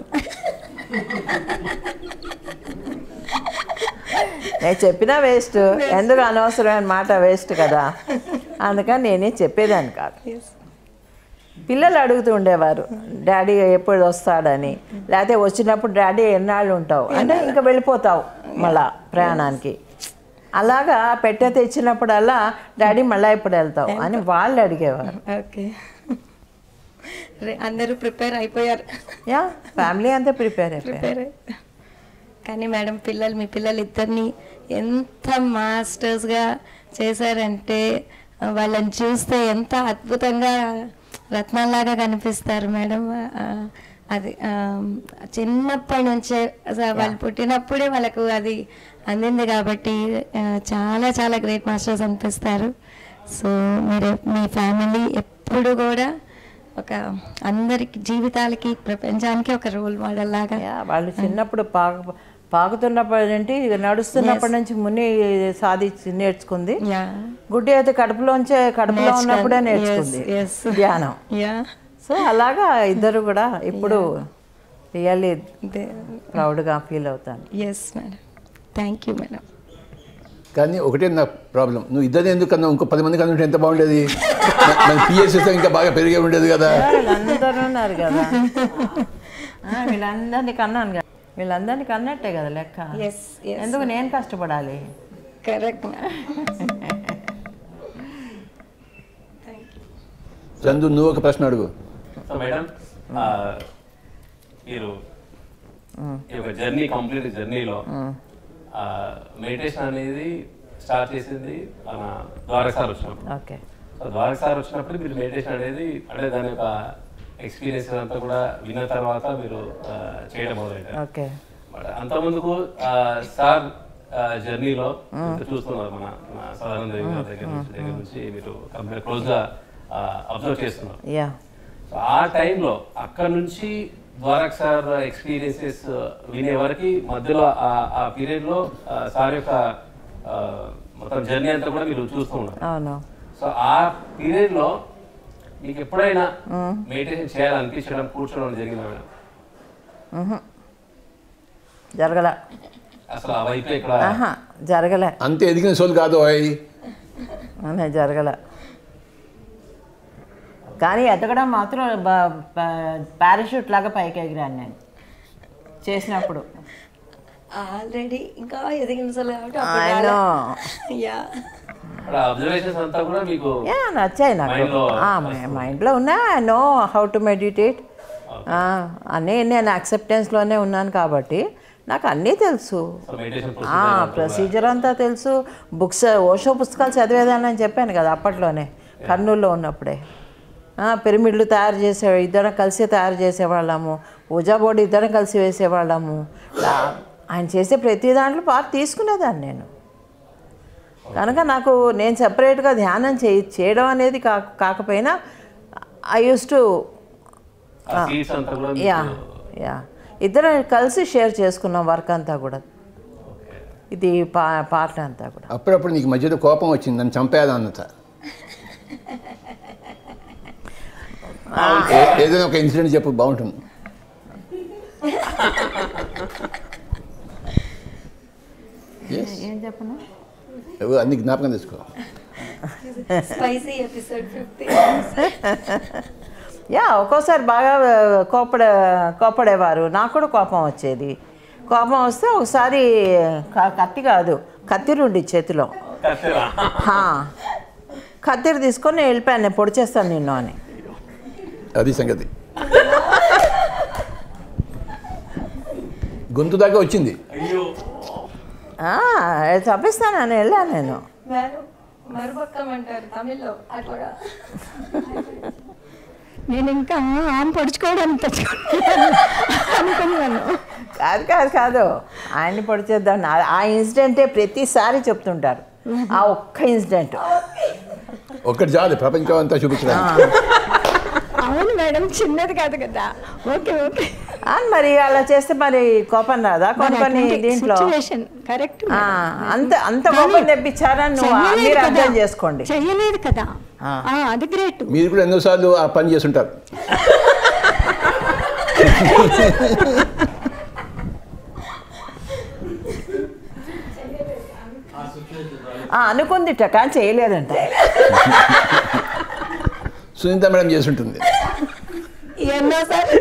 నేను చెప్పినా వేస్ట్, ఎందుకు అనవసరమైన మాట వేస్ట్ కదా, అందుకని నేనే చెప్పేదాన్ని కాదు. పిల్లలు అడుగుతూ ఉండేవారు డాడీ ఎప్పుడు వస్తాడని, లేకపోతే వచ్చినప్పుడు డాడీ ఎన్నాళ్ళు ఉంటావు అంటే ఇంకా వెళ్ళిపోతావు మళ్ళా ప్రయాణానికి, అలాగా పెట్టె తెచ్చినప్పుడల్లా డాడీ మళ్ళీ ఎప్పుడు వెళ్తావు అని వాళ్ళు అడిగేవారు. ఓకే, అందరూ ప్రిపేర్ అయిపోయారు. యా ఫ్యామిలీ అంతా ప్రిపేర్ అయిపోయారు. కానీ మేడం పిల్లలు, మీ పిల్లలు ఇద్దరిని ఎంత మాస్టర్స్గా చేశారంటే వాళ్ళని చూస్తే ఎంత అద్భుతంగా రత్నాల్లాగా కనిపిస్తారు మేడం. అది చిన్నప్పటి నుంచే వాళ్ళు పుట్టినప్పుడే వాళ్ళకు అది అందింది కాబట్టి చాలా చాలా గ్రేట్ మాస్టర్స్ అనిపిస్తారు. సో మీరు మీ ఫ్యామిలీ ఎప్పుడు కూడా ఒక అందరికి జీవితాలకి ప్రపంచానికి ఒక రోల్ మోడల్ లాగా. వాళ్ళు చిన్నప్పుడు పాక పాకుతున్నప్పటి నుండి నడుస్తున్నప్పటి నుంచి ముని సాధించి నేర్చుకుంది. గుడ్డి అయితే కడుపులోంచే కడుపులో ఉన్నప్పుడే నేర్చుకుంది ధ్యానం. సో అలాగా ఇద్దరు కూడా ఇప్పుడు రియల్లీ ప్రౌడ్గా ఫీల్ అవుతాను. Yes madam, thank you madam. కానీ ఒకటే నా ప్రాబ్లం, నువ్వు ఇద్దరు ఎందుకన్నా ఇంకో పది మంది కన్నా ఎంత బాగుండేది, మన పిఎస్ఎస్ ఇంకా బాగా పెరిగే ఉండేది కదా. వీళ్ళందరూ ఉన్నారు కదా, వీళ్ళందరినీ కన్నాను కదా, వీళ్ళందరినీ కన్నట్టే కదా లెక్క. ఎందుకు నేను కష్టపడాలి? కరెక్ట్. చందు నువ్వు ఒక ప్రశ్న అడుగు. మేడం మీరు ఈ యొక్క జర్నీ కంప్లీట్ జర్నీలో మెడిటేషన్ అనేది స్టార్ట్ చేసింది మన ద్వారక సార్ వచ్చినప్పుడు. ఓకే, ద్వారక సార్ వచ్చినప్పుడు మీరు మెడిటేషన్ అనేది అంటే దాని యొక్క ఎక్స్పీరియన్స్ అంతా కూడా విన్న తర్వాత మీరు చేయడం మొదలైంది. ఓకే, బట్ అంతకుముందుకు సార్ జర్నీలో చూస్తున్నారు మన సాధారణ దగ్గర నుంచి దగ్గర నుంచి మీరు కంప్లీట్ క్లోజ్గా అబ్జర్వ్ చేస్తున్నారు. సో ఆ టైంలో అక్కడ నుంచి ద్వారక సార్ ఎక్స్పీరియన్సెస్ వినే వరకు మధ్యలో ఆ పీరియడ్లో సార్ యొక్క మొత్తం జర్నీ అంతా కూడా మీరు చూస్తూ ఉన్నారు. సో ఆ పీరియడ్లో మీకు ఎప్పుడైనా మెడిటేషన్ చేయాలనిపించడం, కూర్చోవడం జరిగిందా మేడం? జరగలే అసలు ఆ వైపు ఇక్కడ జరగలే, అంతే ఎదిగిన సోల్ కాదు అనే జరగలే. కానీ ఎదగడం మాత్రం పారాషూట్ లాగా పైకి ఎగిరాను నేను చేసినప్పుడు. ఆల్రెడీ ఇంకా ఎదిగిన నచ్చాయి నాకు, మైండ్లో ఉన్నా. I know how to meditate అన్నీ, నేను యాక్సెప్టెన్స్లోనే ఉన్నాను కాబట్టి నాకు అన్నీ తెలుసు, ప్రొసీజర్ అంతా తెలుసు. బుక్స్ ఓషో పుస్తకాలు చదివేదానని చెప్పాను కదా అప్పట్లోనే, కర్నూలులో ఉన్నప్పుడే. పిరమిడ్లు తయారు చేసే ఇద్దరం కలిసి తయారు చేసేవాళ్ళము, పూజా బోర్డు ఇద్దరం కలిసి వేసేవాళ్ళము. ఆయన చేసే ప్రతి దాంట్లో పార్ట్ తీసుకునేదాన్ని నేను. కనుక నాకు నేను సపరేట్గా ధ్యానం చే చేయడం అనేది కా కాకపోయినా I use to yeah yeah ఇద్దరం కలిసి షేర్ చేసుకున్నాం వర్క్ అంతా కూడా, ఇది పా పార్ట్ అంతా కూడా. అప్పుడప్పుడు నీకు మధ్యలో కోపం వచ్చింది, నన్ను చంపేయాలన్నత ఏదైనా ఒక ఇన్సిడెంట్ చెప్పు, బాగుంటుంది. ఏం చెప్పను, అన్ని జ్ఞాపకం తెచ్చుకో. యా ఒక్కోసారి బాగా కోపడే కోపడేవారు. నాకు కూడా కోపం వచ్చేది. కోపం వస్తే ఒకసారి కత్తి కాదు కత్తిరి ఉండి చేతిలో కత్తిరి తీసుకొని నేను వెళ్ళిపోయాను, నేను పొడి చేస్తాను నిన్ను అని. అది సంగతి. గొంతు దాకా వచ్చింది. చంపిస్తాను అని వెళ్ళాను నేను. నేను ఇంకా ఆమె పొడుచుకోవడానికి అనుకున్నాను. కాదు కాదు కాదు ఆయన్ని పొడి చేద్దాం. ఆ ఇన్సిడెంటే ప్రతిసారి చెప్తుంటారు. ఆ ఒక్క ఇన్సిడెంట్ ఒక్కటి చాలు ప్రపంచం అంతా చూపించడానికి. అవును మేడం, చిన్నది కాదు కదా. ఓకే ఓకే మరి అలా చేస్తే మరి కోపం రాదా? కొన్ని కొన్ని దీంట్లో కరెక్ట్. అంత అంత కోపం తెప్పించారని నువ్వు మీరు అర్థం చేసుకోండి. చెయ్యలేదు కదా, అది గ్రేట్. మీరు కూడా ఎన్నోసార్లు ఆ పని చేస్తుంటారు. అనుకుందిట కానీ చేయలేదంట. సునీత మేడం చేస్తుంటుంది. ఎన్నోసార్లు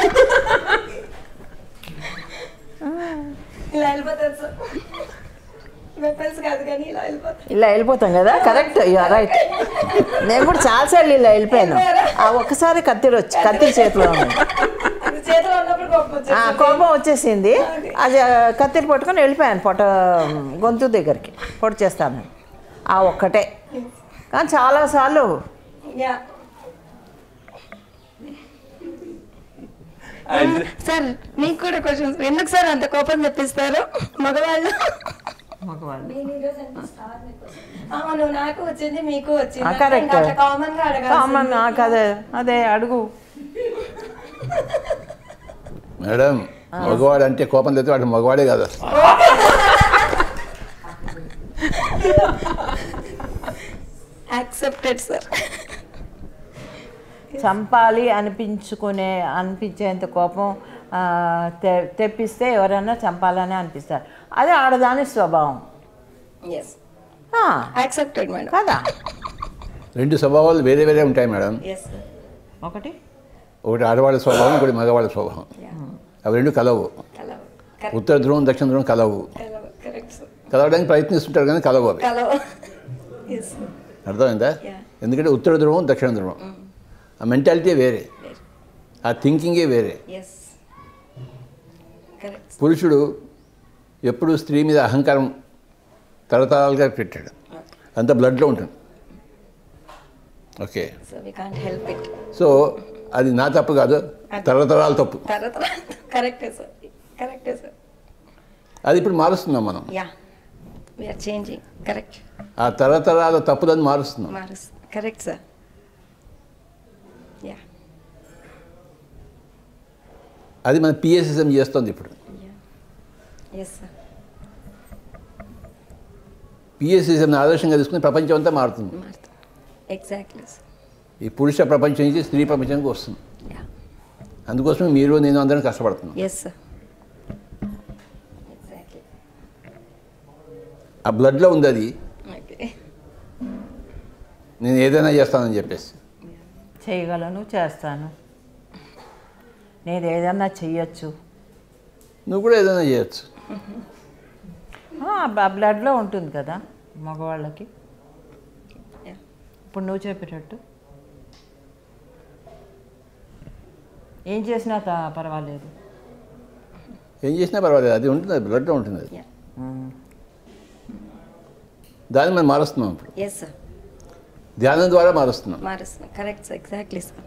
ఇలా వెళ్ళిపోతారు సార్. వెపన్స్ కాదు కానీ ఇలా వెళ్ళిపోతాం. ఇలా వెళ్ళిపోతాం కదా, కరెక్ట్, యూఆర్ రైట్. నేను కూడా చాలాసార్లు ఇలా వెళ్ళిపోయాను. ఆ ఒక్కసారి కత్తిరి వచ్చి కత్తిరి చేతిలో ఉంది, కోపం వచ్చేసింది. అది కత్తిరి పట్టుకొని వెళ్ళిపోయాను పొట్ట గొంతు దగ్గరికి పొడి చేస్తాను. ఆ ఒక్కటే కానీ చాలాసార్లు. సార్ మీకు కూడా క్వశ్చన్, ఎందుకు సార్ అంత కోపం తెప్పిస్తారు మగవాళ్ళు? మగవాళ్ళు అవును, నాకు వచ్చింది మీకు వచ్చింది. కరెక్ట్, కామన్ గా కామన్. అదే అదే అడుగు మేడం. మగవాడు అంటే కోపం తెస్తే వాడు మగవాడే కాదు. Accepted sir. చంపాలి అనిపించుకునే అనిపించేంత కోపం తె తెప్పిస్తే ఎవరైనా చంపాలని అనిపిస్తారు. అదే ఆడదాని స్వభావం. Accepted madam. కదా, రెండు స్వభావాలు వేరే వేరే ఉంటాయి మేడం. ఒకటి ఒకటి ఆడవాళ్ళ స్వభావం, ఒకటి మగవాళ్ళ స్వభావం. అవి రెండు కలవు. ఉత్తర ధ్రువం దక్షిణ ధ్రువం కలవు. కలవడానికి ప్రయత్నిస్తుంటారు కానీ కలవు అవి. అర్థమైందా? ఎందుకంటే ఉత్తర ధ్రువం దక్షిణ ధ్రువం, ఆ మెంటాలిటీ వేరే, ఆ థింకింగే వేరే. పురుషుడు ఎప్పుడు స్త్రీ మీద అహంకారం తరతరాలుగా పెట్టాడు, అంత బ్లడ్లో ఉంటుంది. ఓకే, సో అది నా తప్పు కాదు, తరతరాల తప్పు. అది ఇప్పుడు మారుస్తున్నాం మనం. ఆ తరతరాల తప్పులను మారుస్తున్నాం. Correct sir. అది మన పిఎస్ఎస్ఎం చేస్తుంది ఇప్పుడు. పిఎస్ఎస్ఎంని ఆదర్శంగా తీసుకుని ప్రపంచం అంతా మారుతుంది. ఎగ్జాక్ట్లీ. ఈ పురుష ప్రపంచం నుంచి స్త్రీ ప్రపంచానికి వస్తుంది. అందుకోసమే మీరు నేను అందరం కష్టపడుతున్నాం. ఆ బ్లడ్లో ఉంది అది. నేను ఏదైనా చేస్తానని చెప్పేసి చేయగలను, చేస్తాను, నేను ఏదైనా చెయ్యొచ్చు. నువ్వు కూడా ఏదైనా చేయొచ్చు. బ్లడ్లో ఉంటుంది కదా మగవాళ్ళకి. ఇప్పుడు నువ్వు చెప్పేటట్టు ఏం చేసినా పర్వాలేదు, ఏం చేసినా పర్వాలేదు, అది ఉంటుంది, అది బ్లడ్లో ఉంటుంది. అది దాన్ని మనం మారుస్తున్నాం ఇప్పుడు. ధ్యానం ద్వారా మారుస్తున్నాం. Correct, exactly sir.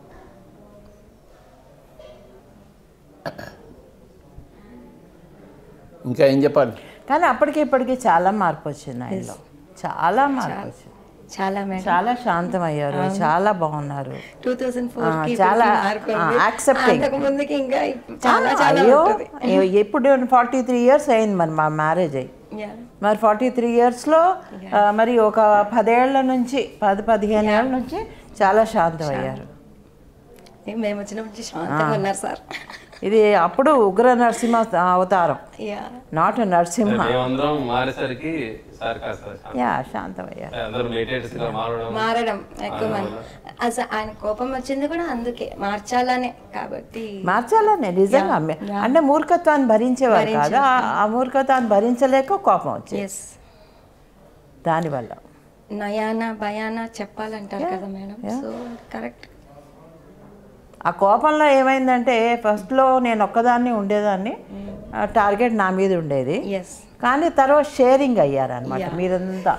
ఇంకా ఏం చెప్పాలి? కానీ అప్పటికి ఇప్పటికి చాలా మార్పు వచ్చింది ఆయనలో, చాలా మార్పు వచ్చింది. చాలా చాలా శాంతం అయ్యారు, చాలా బాగున్నారు. టూ థౌజండ్ ఫోర్ చాలా యాక్సెప్టింగ్. అయ్యో ఇప్పుడు ఫార్టీ త్రీ ఇయర్స్ అయింది మరి మా మ్యారేజ్ అయ్యి. మరి ఫార్టీ త్రీ ఇయర్స్లో మరి ఒక పదేళ్ల నుంచి పది పదిహేను ఏళ్ళ నుంచి చాలా శాంతం అయ్యారు. మేము వచ్చినప్పటి నుంచి శాంతంగా ఉన్నారు సార్. ఇది అప్పుడు ఉగ్ర నరసింహ అవతారం, యా నాట్ నరసింహ. మేమందరం మారేసరికి సార్ కాస్త యా శాంతమయ్యారు. అందరూ meditates గా మారడం మారడం ఎక్కువ మంది అసలు ఆయన కోపం వచ్చింది కూడా అందుకే మార్చాలనే కాబట్టి మార్చాలనే నిజంగా అంటే మూర్ఖత్వాన్ని భరించేవారు కాదు, ఆ మూర్ఖత్వాన్ని భరించలేక కోపం వచ్చింది. ఎస్ దానివల్ల నయానా భయానా చెప్పాలంటారు కదా మేడం. So correct. ఆ కోపంలో ఏమైందంటే ఫస్ట్లో నేను ఒక్కదాన్ని ఉండేదాన్ని, టార్గెట్ నా మీద ఉండేది, ఎస్ కానీ తర్వాత షేరింగ్ అయ్యారనమాట. మీరంతా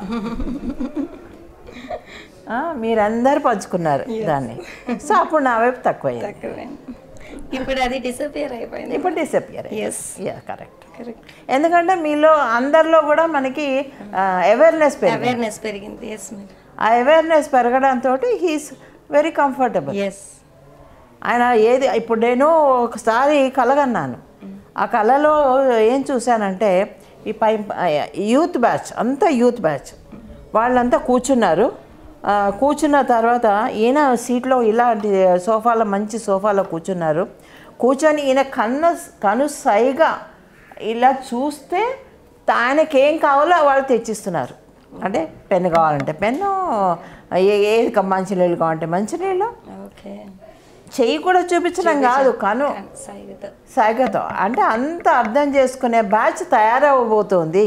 మీరందరూ పంచుకున్నారు దాన్ని. సో అప్పుడు నా వైపు తక్కువైంది, ఇప్పుడు అది డిసపియర్ అయిపోయింది. ఇప్పుడు disappear. Yes yeah correct correct. ఎందుకంటే మీలో అందరిలో కూడా మనకి అవేర్నెస్ పెరిగింది, అవేర్నెస్ పెరిగింది. Yes madam. ఆ అవేర్నెస్ పెరగడంతో హీస్ వెరీ కంఫర్టబుల్. ఎస్ ఆయన ఏది ఇప్పుడు నేను ఒకసారి కలగన్నాను, ఆ కళలో ఏం చూశానంటే ఈ పై యూత్ బ్యాచ్ అంతా యూత్ బ్యాచ్ వాళ్ళంతా కూర్చున్నారు. కూర్చున్న తర్వాత ఈయన సీట్లో ఇలాంటి సోఫాలో మంచి సోఫాలో కూర్చున్నారు. కూర్చొని ఈయన కన్ను కను సైగా ఇలా చూస్తే ఆయనకేం కావాలో వాళ్ళు తెచ్చిస్తున్నారు. అంటే పెన్ను కావాలంటే పెన్ను, ఏది మంచినీళ్ళు కావాలంటే మంచినీళ్ళు. ఓకే చెయ్యి కూడా చూపించడం కాదు, కను సైగతో. అంటే అంత అర్థం చేసుకునే బ్యాచ్ తయారవ్వబోతుంది.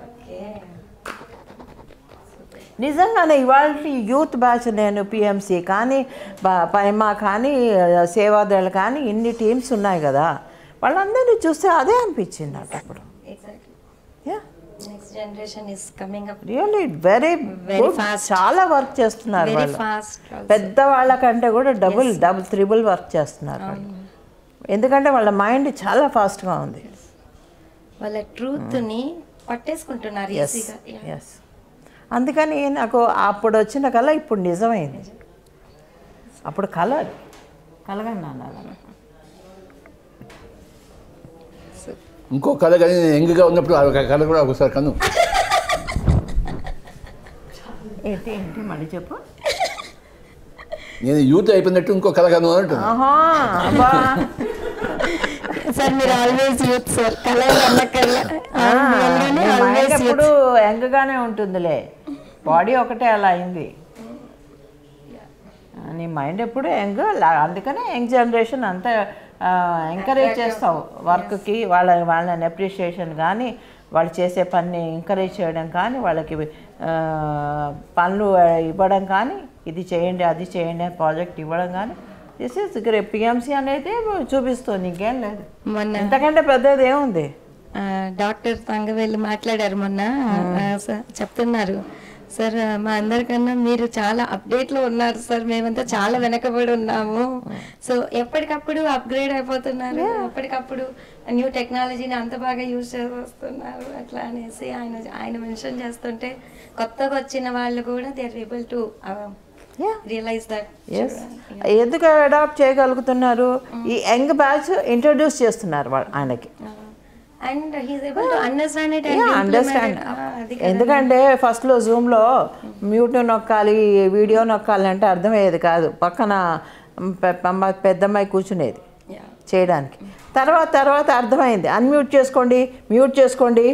నిజంగానే ఇవాళ యూత్ బ్యాచ్ నేను పిఎంసి కానీ పైమా కానీ సేవాదళ కానీ ఇన్ని టీమ్స్ ఉన్నాయి కదా, వాళ్ళందరినీ చూస్తే అదే అనిపించింది నాకు అప్పుడు. Next generation is coming up really very very fast. చాలా వర్క్ చేస్తున్నారు వాళ్ళు, పెద్ద వాళ్ళకంటే కూడా డబుల్ డబుల్ త్రిబుల్ వర్క్ చేస్తున్నారు వాళ్ళు. ఎందుకంటే వాళ్ళ మైండ్ చాలా ఫాస్ట్గా ఉంది, వాళ్ళ ట్రూత్ని పట్టేసుకుంటున్నారు ఈజీగా. ఎస్ అందుకని నాకు అప్పుడు వచ్చిన కళ ఇప్పుడు నిజమైంది. అప్పుడు కళ కలగన్నాను. ఇంకో కళ కానీ నేను యంగ్గా ఉన్నప్పుడు ఆ కళ కూడా ఒకసారి కను. ఏంటి ఏంటి మళ్ళీ చెప్పు. నేను యూత్ అయిపోయినట్టు ఇంకో కళ కను అంటు. సార్ మీరు ఆల్వేస్ యూత్ సార్. కళ ఎప్పుడు యంగ్గానే ఉంటుందిలే, బాడీ ఒకటే అలా అయింది. నీ మైండ్ ఎప్పుడు యంగ్, అందుకనే యంగ్ జనరేషన్ అంతా ఎంకరేజ్ చేస్తావు వర్క్కి. వాళ్ళ వాళ్ళని అప్రిషియేషన్ కానీ వాళ్ళు చేసే పని ఎంకరేజ్ చేయడం కానీ వాళ్ళకి పనులు ఇవ్వడం కానీ ఇది చేయండి అది చేయండి అని ప్రాజెక్ట్ ఇవ్వడం కానీ దిస్ ఈస్ గ్రేట్. పిఎంసి అనేది చూపిస్తుంది, ఇంకేం లేదు. మొన్న ఎంతకంటే పెద్దది ఏముంది. డాక్టర్ తంగవేలు మాట్లాడారు మొన్న, చెప్తున్నారు సార్ మా అందరికన్నా మీరు చాలా అప్డేట్లో ఉన్నారు సార్, మేమంతా చాలా వెనకబడి ఉన్నాము. సో ఎప్పటికప్పుడు అప్గ్రేడ్ అయిపోతున్నారు, ఎప్పటికప్పుడు న్యూ టెక్నాలజీని అంత బాగా యూజ్ చేస్తున్నారు అట్లా అనేసి ఆయన ఆయన మెన్షన్ చేస్తుంటే కొత్తగా వచ్చిన వాళ్ళు కూడా they are able to realize that. ఎందుకు అడాప్ట్ చేయగలుగుతున్నారు, ఈ యంగ్ బ్యాచ్ ఇంట్రడ్యూస్ చేస్తున్నారు వాళ్ళు ఆయనకి. And he's able to understand it. Understand. ఎందుకంటే ఫస్ట్లో జూమ్లో మ్యూట్ నొక్కాలి వీడియో నొక్కాలి అంటే అర్థమయ్యేది కాదు, పక్కన పెద్దమ్మాయి కూర్చునేది చేయడానికి. తర్వాత తర్వాత అర్థమైంది, అన్మ్యూట్ చేసుకోండి మ్యూట్ చేసుకోండి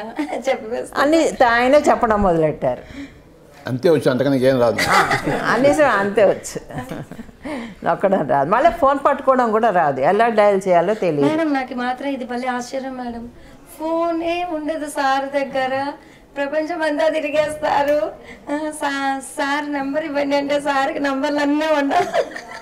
అని ఆయనే చెప్పడం మొదలెట్టారు. అంతే వచ్చు, అంతకన్నా ఏం రాదు. అనేసి అంతే వచ్చు, నొక్కడం రాదు, మళ్ళీ ఫోన్ పట్టుకోవడం కూడా రాదు, ఎలా డయల్ చేయాలో తెలియదు. మేడం నాకు మాత్రం ఇది భలే ఆశ్చర్యం మేడం, ఫోనే ఉండదు సార్ దగ్గర, ప్రపంచం అంతా తిరిగేస్తారు, సార్ నెంబర్ ఇవ్వండి అంటే సార్కి నెంబర్లు అన్నీ ఉండవు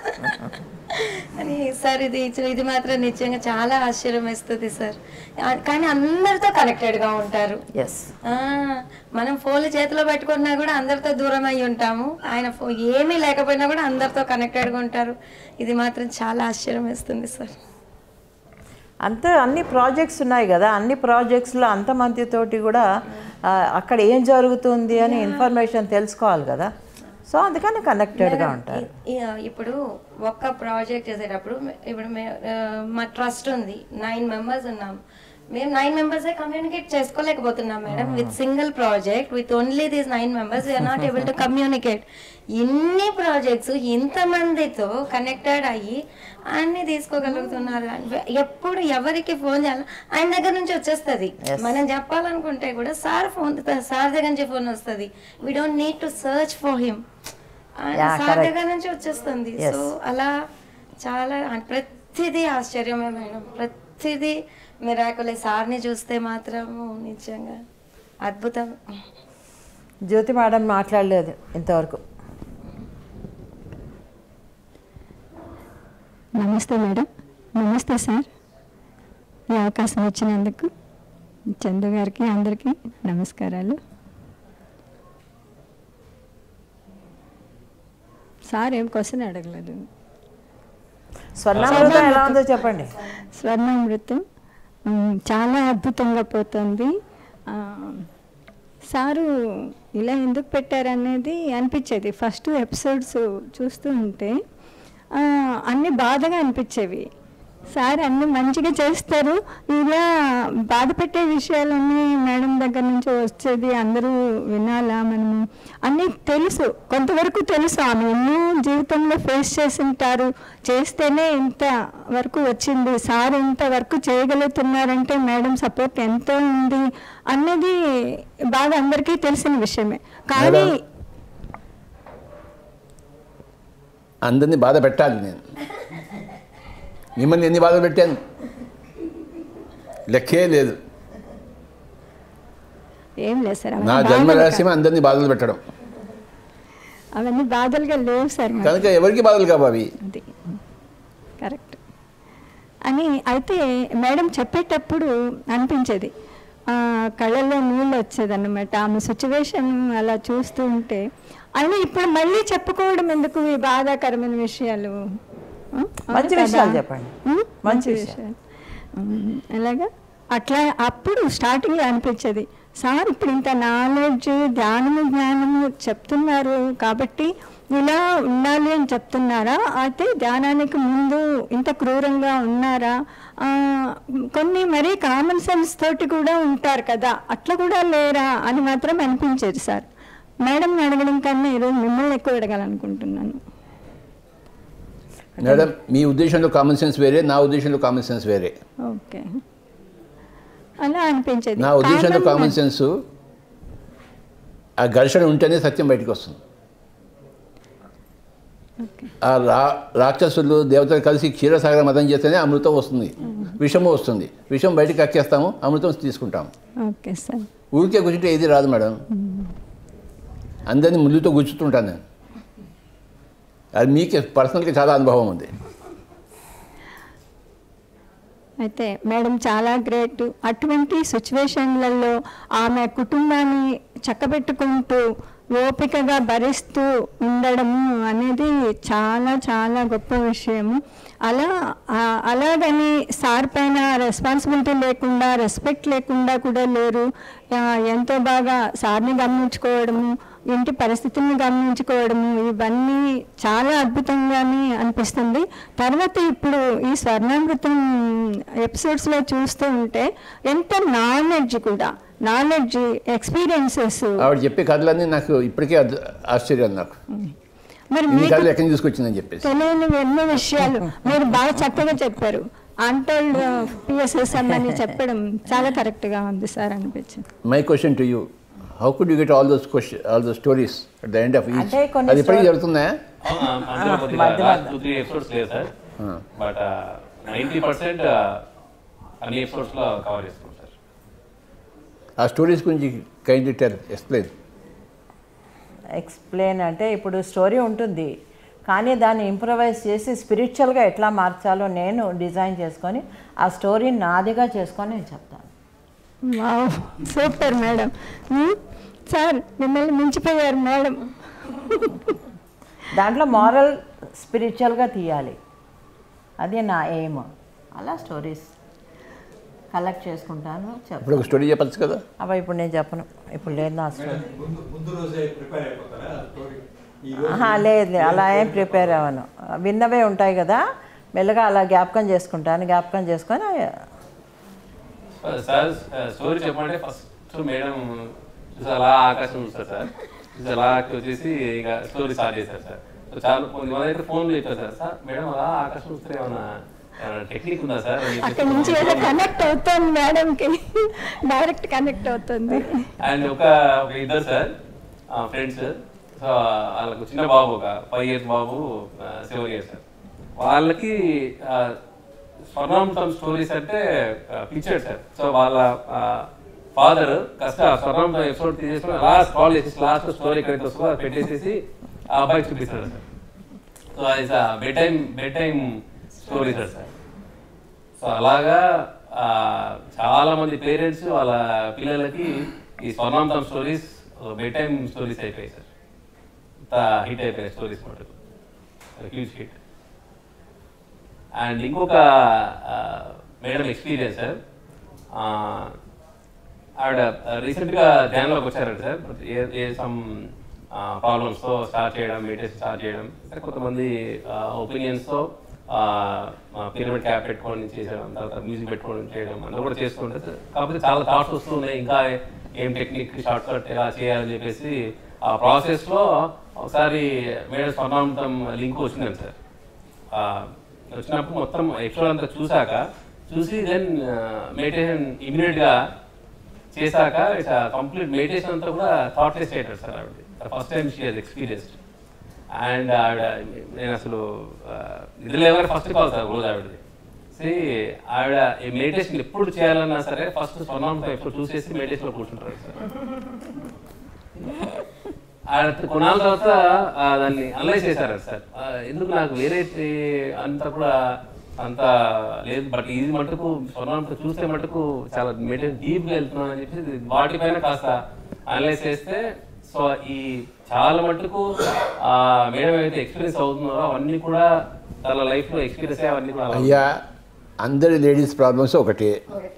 అని. సార్ ఇది ఇది మాత్రం నిజంగా చాలా ఆశ్చర్యం వేస్తుంది సార్. కానీ అందరితో కనెక్టెడ్గా ఉంటారు. ఎస్ మనం ఫోన్లు చేతిలో పెట్టుకున్నా కూడా అందరితో దూరం అయి ఉంటాము, ఆయన ఫో ఏమీ లేకపోయినా కూడా అందరితో కనెక్టెడ్గా ఉంటారు. ఇది మాత్రం చాలా ఆశ్చర్యం వేస్తుంది సార్. అంతే అన్ని ప్రాజెక్ట్స్ ఉన్నాయి కదా, అన్ని ప్రాజెక్ట్స్లో అంతమందితోటి కూడా అక్కడ ఏం జరుగుతుంది అని ఇన్ఫర్మేషన్ తెలుసుకోవాలి కదా, సో అందుకని కనెక్టెడ్గా ఉంటారు. ఇప్పుడు ఒక్క ప్రాజెక్ట్ చేసేటప్పుడు ఇప్పుడు మా ట్రస్ట్ ఉంది, నైన్ మెంబర్స్ ఉన్నాం, మేము నైన్ మెంబర్సే కమ్యూనికేట్ చేసుకోలేకపోతున్నాం madam. With single project with only these nine members we're not able to communicate. ఇన్ని ప్రాజెక్ట్స్ ఇంతమందితో కనెక్టెడ్ అయ్యి అన్ని తీసుకోగలుగుతున్నారు. ఎప్పుడు ఎవరికి ఫోన్ చేయాలి ఆయన దగ్గర నుంచి వచ్చేస్తుంది. మనం చెప్పాలనుకుంటే కూడా సార్ ఫోన్ సార్ దగ్గర నుంచి ఫోన్ వస్తుంది. We don't need to search for him, sir దగ్గర నుంచి వచ్చేస్తుంది. సో అలా చాలా ప్రతిదీ ఆశ్చర్యమే మేడం, ప్రతిదీ మిరాకులే. సార్ని చూస్తే మాత్రము నిజంగా అద్భుతం. జ్యోతి మేడం మాట్లాడలేదు ఇంతవరకు. నమస్తే మేడం. నమస్తే సార్. ఈ అవకాశం ఇచ్చినందుకు చందు గారికి అందరికీ నమస్కారాలు. సార్ ఏం క్వశ్చన్ అడగలేదు. స్వర్ణామృతం ఎలా ఉందో చెప్పండి. స్వర్ణామృతం చాలా అద్భుతంగా పోతుంది. సారు ఇలా ఎందుకు పెట్టారనేది అనిపించేది. ఫస్ట్ ఎపిసోడ్స్ చూస్తూ ఉంటే అన్నీ బాధగా అనిపించేవి. సార్ అన్నీ మంచిగా చేస్తారు, ఇలా బాధ పెట్టే విషయాలన్నీ మేడం దగ్గర నుంచి వచ్చేది. అందరూ వినాలా మనము అన్నీ తెలుసు, కొంతవరకు తెలుసు. ఆమె ఎన్నో జీవితంలో ఫేస్ చేసి ఉంటారు, చేస్తేనే ఇంత వరకు వచ్చింది. సార్ ఇంత వరకు చేయగలుగుతున్నారంటే మేడం సపోర్ట్ ఎంతో ఉంది అన్నది బాగా అందరికీ తెలిసిన విషయమే. కానీ అందరినీ బాధ పెట్టాలి. నేను మిమ్మల్ని ఎన్ని బాధలు పెట్టాను లెక్కే లేదు. ఏం లేదు సార్, నా జన్మ రహస్యమే అందరినీ బాధలు పెట్టడం. అవన్నీ బాధలుగా లేవు సార్, కనుక ఎవరికి బాధలు కావు అవి. కరెక్ట్ అని అయితే మేడం చెప్పేటప్పుడు అనిపించేది, కళ్ళల్లో నీళ్ళు వచ్చేదన్నమాట. ఆమె సిచ్యువేషన్ అలా చూస్తూ ఉంటే అయినా ఇప్పుడు మళ్ళీ చెప్పుకోవడం ఎందుకు ఈ బాధాకరమైన విషయాలు. మంచి విషయాలు చెప్పండి, మంచి విషయాలు అలాగా. అట్లా అప్పుడు స్టార్టింగ్లో అనిపించేది, సార్ ఇప్పుడు ఇంత నాలెడ్జ్ ధ్యానము జ్ఞానము చెప్తున్నారు కాబట్టి ఇలా ఉండాలి అని చెప్తున్నారా, అయితే ధ్యానానికి ముందు ఇంత క్రూరంగా ఉన్నారా, కొన్ని మరీ కామన్ సెన్స్ తోటి కూడా ఉంటారు కదా, అట్లా కూడా లేరా అని మాత్రం అనిపించేది సార్. మేడం అడగడం కన్నా ఈరోజు మిమ్మల్ని ఎక్కువ అడగాలనుకుంటున్నాను. మేడం మీ ఉద్దేశంలో కామన్ సెన్స్ వేరే, నా ఉద్దేశంలో కామన్ సెన్స్ వేరే. ఓకే, అలా అనిపించేది. నా ఉద్దేశంలో కామన్ సెన్స్ ఆ ఘర్షణ ఉంటేనే సత్యం బయటకు వస్తుంది. ఆ రా రాక్షసులు దేవతలు కలిసి క్షీరసాగర మతం చేస్తేనే అమృతం వస్తుంది, విషము వస్తుంది. విషం బయటకు కక్కేస్తాము, అమృతం తీసుకుంటాము. Okay sir. ఊరికే కూర్చుంటే ఏది రాదు మేడం. అందరినీ ముళ్ళుతో గుచ్చుతుంటాను నేను. అది మీకే పర్సనల్గా చాలా అనుభవం ఉంది. అయితే మేడం చాలా గ్రేట్. అటువంటి సిచ్యువేషన్లలో ఆమె కుటుంబాన్ని చక్కబెట్టుకుంటూ ఓపికగా భరిస్తూ ఉండడము అనేది చాలా చాలా గొప్ప విషయము. అలా అలాగని సార్ పైన రెస్పాన్సిబిలిటీ లేకుండా రెస్పెక్ట్ లేకుండా కూడా లేరు. ఎంతో బాగా సార్ని గమనించుకోవడము, ఇంటి పరిస్థితులను గమనించుకోవడము, ఇవన్నీ చాలా అద్భుతంగానే అనిపిస్తుంది. తర్వాత ఇప్పుడు ఈ స్వర్ణామృతం ఎపిసోడ్స్లో చూస్తూ ఉంటే ఎంత నాలెడ్జ్ కూడా, నాలెడ్జ్ ఎక్స్పీరియన్సెస్. ఆవిడ చెప్పే కథలన్నీ నాకు ఇప్పటికే ఆశ్చర్యం. నాకు మరి కథలు ఎక్కడి నుంచి తీసుకొచ్చిందని చెప్పేసి తెలియని ఎన్నో విషయాలు మీరు బాగా చక్కగా చెప్పారు. అన్టోల్డ్ పిఎస్ఎస్ అని చెప్పడం చాలా కరెక్ట్గా ఉంది సార్ అనిపించింది. My question to you, how could you get all those question all those stories at the end of each? అది ఇప్పటికీ జరుగుతుందా? ఎపిసోడ్స్ లేదు సార్, బట్ నైంటీ పర్సెంట్ అన్ని ఎపిసోడ్స్లో కవర్ చేస్తాం సార్. ఆ స్టోరీస్ గురించి కైండ్లీ టెల్, ఎక్స్ప్లెయిన్. ఎక్స్ప్లెయిన్ అంటే ఇప్పుడు స్టోరీ ఉంటుంది, కానీ దాన్ని ఇంప్రవైజ్ చేసి స్పిరిచువల్గా ఎట్లా మార్చాలో నేను డిజైన్ చేసుకొని ఆ స్టోరీని నాదిగా చేసుకొని నేను చెప్తాను. Wow, super madam. సార్ మిమ్మల్ని మించిపోయారు మేడం. దాంట్లో మారల్ స్పిరిచువల్గా తీయాలి, అది నా ఎయిమ్. అలా స్టోరీస్ కలెక్ట్ చేసుకుంటాను. ఇప్పుడు ఒక స్టోరీ చెప్పచ్చు కదా? అబ్బా ఇప్పుడు నేను చెప్పను, ఇప్పుడు లేదు నా స్టోరీ. లేదు లేదు అలా ఏం ప్రిపేర్ అవ్వను, విన్నవే ఉంటాయి కదా, మెల్లగా అలా జ్ఞాపకం చేసుకుంటాను. జ్ఞాపకం చేసుకొని సార్ స్టోరీ చెప్పమంటే ఫస్ట్ మేడం చూసి అలా ఆకాశం చూస్తారు సార్, చూసి అలా వచ్చేసి ఇక స్టోరీ స్టార్ట్ చేశారు సార్. సో చాలా కొంతమంది అయితే ఫోన్లో చెప్పారు సార్, సార్ మేడం అలా ఆకాశం చూస్తే ఏమన్నా టెక్నిక్ ఉందా సార్ అని అక్కడ నుంచి ఏదో కనెక్ట్ అవుతుంది మేడంకి, డైరెక్ట్ కనెక్ట్ అవుతుంది. అండ్ ఒక ఒక ఇద్దరు సార్ ఫ్రెండ్స్, సో వాళ్ళకు చిన్న బాబు ఒక ఫైవ్ ఇయర్స్ బాబు, సెవెన్ ఇయర్స్ సార్. వాళ్ళకి స్వర్ణామృతం స్టోరీస్ అంటే పిక్చర్ సార్. సో వాళ్ళ ఫాదర్ కష్ట స్వర్ణామృతం ఎపిసోడ్ తీసేసుకుని అలా స్క్రాల్ చేసేసి లాస్ట్ స్టోరీ ఎక్కడైతే వస్తుందో అది పెట్టేసేసి ఆ అబ్బాయికి చూపిస్తాడు సార్. సో అది bed time bed time story sir sir. So అలాగా చాలా మంది పేరెంట్స్ వాళ్ళ పిల్లలకి ఈ Swarnamrutham stories bed time stories అయిపోయాయి సార్. అంత హిట్ అయిపోయాయి స్టోరీస్ మటుకు, హ్యూజ్ హిట్. అండ్ ఇంకొక మేడం ఎక్స్పీరియన్స్ సార్, ఆవిడ రీసెంట్గా ధ్యానంలోకి వచ్చారంట సార్. ఏ ఏ సమ్ ప్రాబ్లమ్స్తో స్టార్ట్ చేయడం, మెడిటేషన్ స్టార్ట్ చేయడం, కొంతమంది ఒపీనియన్స్తో పిరమిడ్ క్యాప్ పెట్టుకొని చేసేయడం, తర్వాత మ్యూజిక్ పెట్టుకొని చేయడం అందరూ కూడా చేస్తుంటారు సార్. కాకపోతే చాలా థాట్స్ వస్తూ ఉన్నాయి, ఇంకా ఏం టెక్నిక్ షార్ట్ కట్ ఎలా చేయాలని చెప్పేసి ఆ ప్రాసెస్లో ఒకసారి మేడం స్వర్ణామృతం లింక్ వచ్చిందండి సార్. వచ్చినప్పుడు మొత్తం ఎపిసోడ్ అంతా చూసాక చూసి దెన్ మెడిటేషన్ ఇమీడియట్గా చేశాక ఇట్లా కంప్లీట్ మెడిటేషన్ అంతా కూడా థాట్లెస్ చేయటం సార్ ఆవిడ. First time she has experienced. And ఆవిడ నేను అసలు నిద్ర లేవగానే ఫస్ట్ కాల్ సార్ రోజు ఆవిడది. సి ఆవిడ ఈ మెడిటేషన్ ఎప్పుడు చేయాలన్నా సరే ఫస్ట్ స్వర్ణామృతం ఎప్పుడు చూసేసి మెడిటేషన్లో కూర్చుంటారు సార్. ఆవిడ కొన్నాళ్ళ తర్వాత దాన్ని అనలైజ్ చేశారు సార్. ఎందుకు నాకు వేరే అంతా కూడా అంత లేదు, బట్ ఇది మటుకు స్వర్ణామృతం చూస్తే మటుకు చాలా మెడిటేషన్ డీప్గా వెళ్తున్నాను అని చెప్పేసి వాటిపైన కాస్త అనలైజ్ చేస్తే, సో ఈ చాలా మటుకు మేడం ఏదైతే ఎక్స్పీరియన్స్ అవుతున్నారో అవన్నీ కూడా తన లైఫ్లో ఎక్స్పీరియన్స్ అయ్యి అవన్నీ కూడా. అయ్యా అందరి లేడీస్ ప్రాబ్లమ్స్ ఒకటే,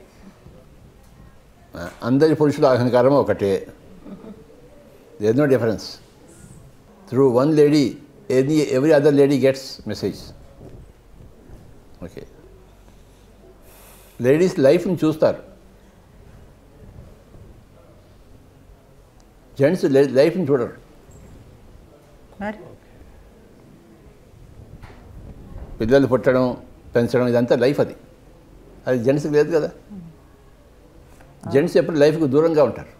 అందరి పురుషుల అహంకారం ఒకటే. There no difference. Through one lady any every other lady gets message. Okay, ladies లైఫ్ని చూస్తారు, జెంట్స్ లైఫ్ని చూడరు. మరి పిల్లలు పుట్టడం, పెంచడం ఇదంతా లైఫ్. అది అది జెంట్స్కి లేదు కదా. జెంట్స్ ఎప్పుడు లైఫ్కి దూరంగా ఉంటారు,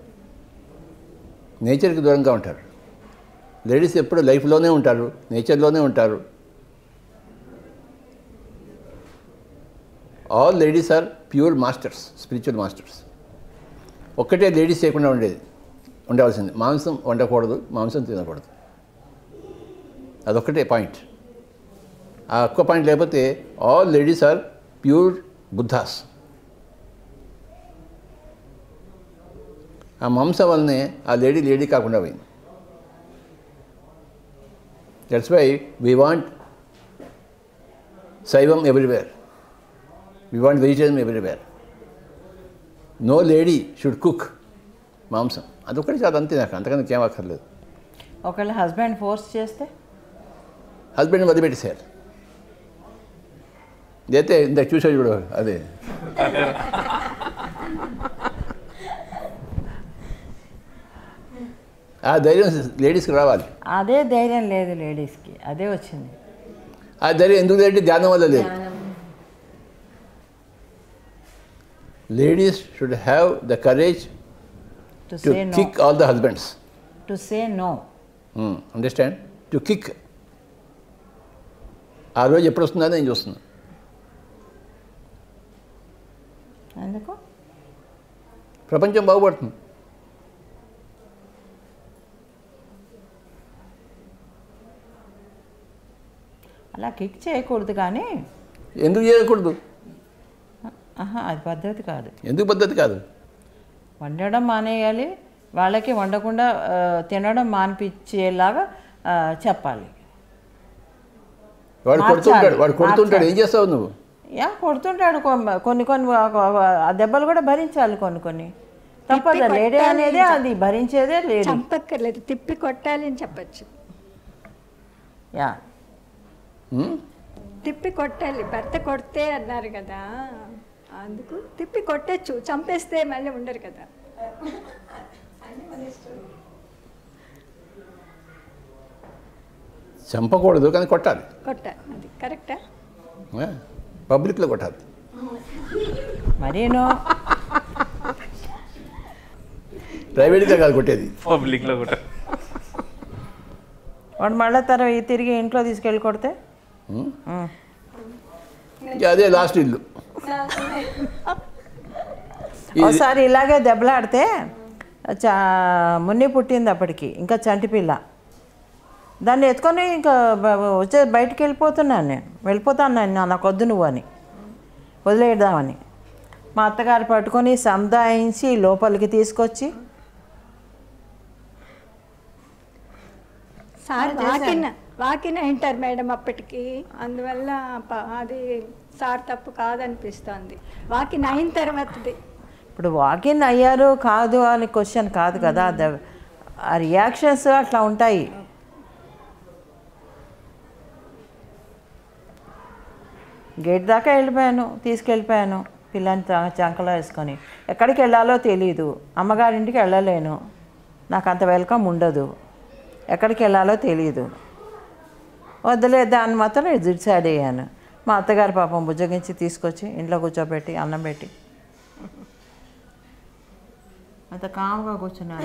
నేచర్కి దూరంగా ఉంటారు. లేడీస్ ఎప్పుడు లైఫ్లోనే ఉంటారు, నేచర్లోనే ఉంటారు. All ladies are pure masters, spiritual masters. ఒక్కటే లేడీస్ చేయకుండా ఉండేది ఉండవలసింది, మాంసం వండకూడదు, మాంసం తినకూడదు. అదొక్కటే పాయింట్. ఆ ఒక్క పాయింట్ లేకపోతే all ladies are pure Buddhas. ఆ మాంసం వల్లనే ఆ లేడీ లేడీ కాకుండా పోయింది. దట్స్ వై వీ వాంట్ శైవం everywhere, we want vegetarian everywhere. No lady should cook మాంసం. అదొక్కటి చాలు, అంతే. నాకు అంతకన్నా ఇంకేం అక్కర్లేదు. ఒకవేళ హస్బెండ్ ఫోర్స్ చేస్తే హస్బెండ్ వదిలిపెట్టేసారు. అయితే ఇంత చూసా చూడు, అదే ఆ ధైర్యం లేడీస్కి రావాలి. అదే ధైర్యం లేదు లేడీస్కి, అదే వచ్చింది. ఆ ధైర్యం ఎందుకు లేదంటే ధ్యానం వల్ల లేదు. Ladies should have the courage to to say no, kick all the husbands. To say no. Understand? To kick. ఆ రోజు ఎప్పుడు వస్తుందో నేను చూస్తున్నాను. ఎందుకు? ప్రపంచం బాగుపడుతుంది. అలా కిక్ చేయకూడదు కానీ. ఎందుకు చేయకూడదు? ఆహా, అది పద్ధతి కాదు. ఎందుకు పద్ధతి కాదు? వండడం మానేయాలి, వాళ్ళకి వండకుండా తినడం మానిపించేలాగా చెప్పాలి. వాడు కొడుతుంటాడు, వాడు కొడుతుంటాడు, ఏం చేస్తావు నువ్వు? యా కొడుతుంటాడు, కొన్ని కొన్ని ఆ దెబ్బలు కూడా భరించాలి. కొన్ని కొన్ని తప్పదు. లేడీ అనేది అది భరించేదే లేడీ. చంపక్కర్లేదు, తిప్పి కొట్టాలి అని చెప్పచ్చు. యా తిప్పి కొట్టాలి. భర్త కొడితే అన్నారు కదా, అందుకు తిప్పి కొట్టచ్చు, చంపేస్తే మళ్ళీ ఉండరు కదా. చంపకూడదు కానీ కొట్టాలి. కొట్టాలి, అది కరెక్టా? పబ్లిక్లో కొట్టాలి. మరీనో ప్రైవేట్గా కాదు కొట్టేది, పబ్లిక్లో కూడా. వాడు మళ్ళీ తర్వాత తిరిగి ఇంట్లో తీసుకెళ్ళి కొడితే అదే లాస్ట్ ఇల్లు. ఒకసారి ఇలాగే దెబ్బలాడితే చా మున్ని పుట్టింది అప్పటికి, ఇంకా చంటి పిల్ల. దాన్ని ఎత్తుకొని ఇంకా వచ్చే బయటికి వెళ్ళిపోతున్నాను నేను వెళ్ళిపోతాను నేను నాకు వద్దు నువ్వు అని వదిలేద్దామని మా అత్తగారు పట్టుకొని సంధాయించి లోపలికి తీసుకొచ్చి సార్ వాకిన్ వాకిన్ అంటారు మేడం అప్పటికి, అందువల్ల అది సార్ తప్పు కాదనిపిస్తుంది. వాకిన్ అయిన తర్వాతది ఇప్పుడు వాకిన్ అయ్యారు కాదు అని క్వశ్చన్ కాదు కదా, ఆ రియాక్షన్స్ అట్లా ఉంటాయి. గేట్ దాకా వెళ్ళిపోయాను, తీసుకెళ్ళిపోయాను పిల్లని చంకలో వేసుకొని. ఎక్కడికి వెళ్ళాలో తెలీదు, అమ్మగారింటికి వెళ్ళలేను, నాకు అంత వెల్కమ్ ఉండదు, ఎక్కడికి వెళ్ళాలో తెలియదు. వద్దులే దాన్ని మాత్రం డిసైడ్ అయ్యాను. మా అత్తగారు పాపం బుజ్జగించి తీసుకొచ్చి ఇంట్లో కూర్చోబెట్టి అన్నం పెట్టి అంత కామ్గా కూర్చున్నాను.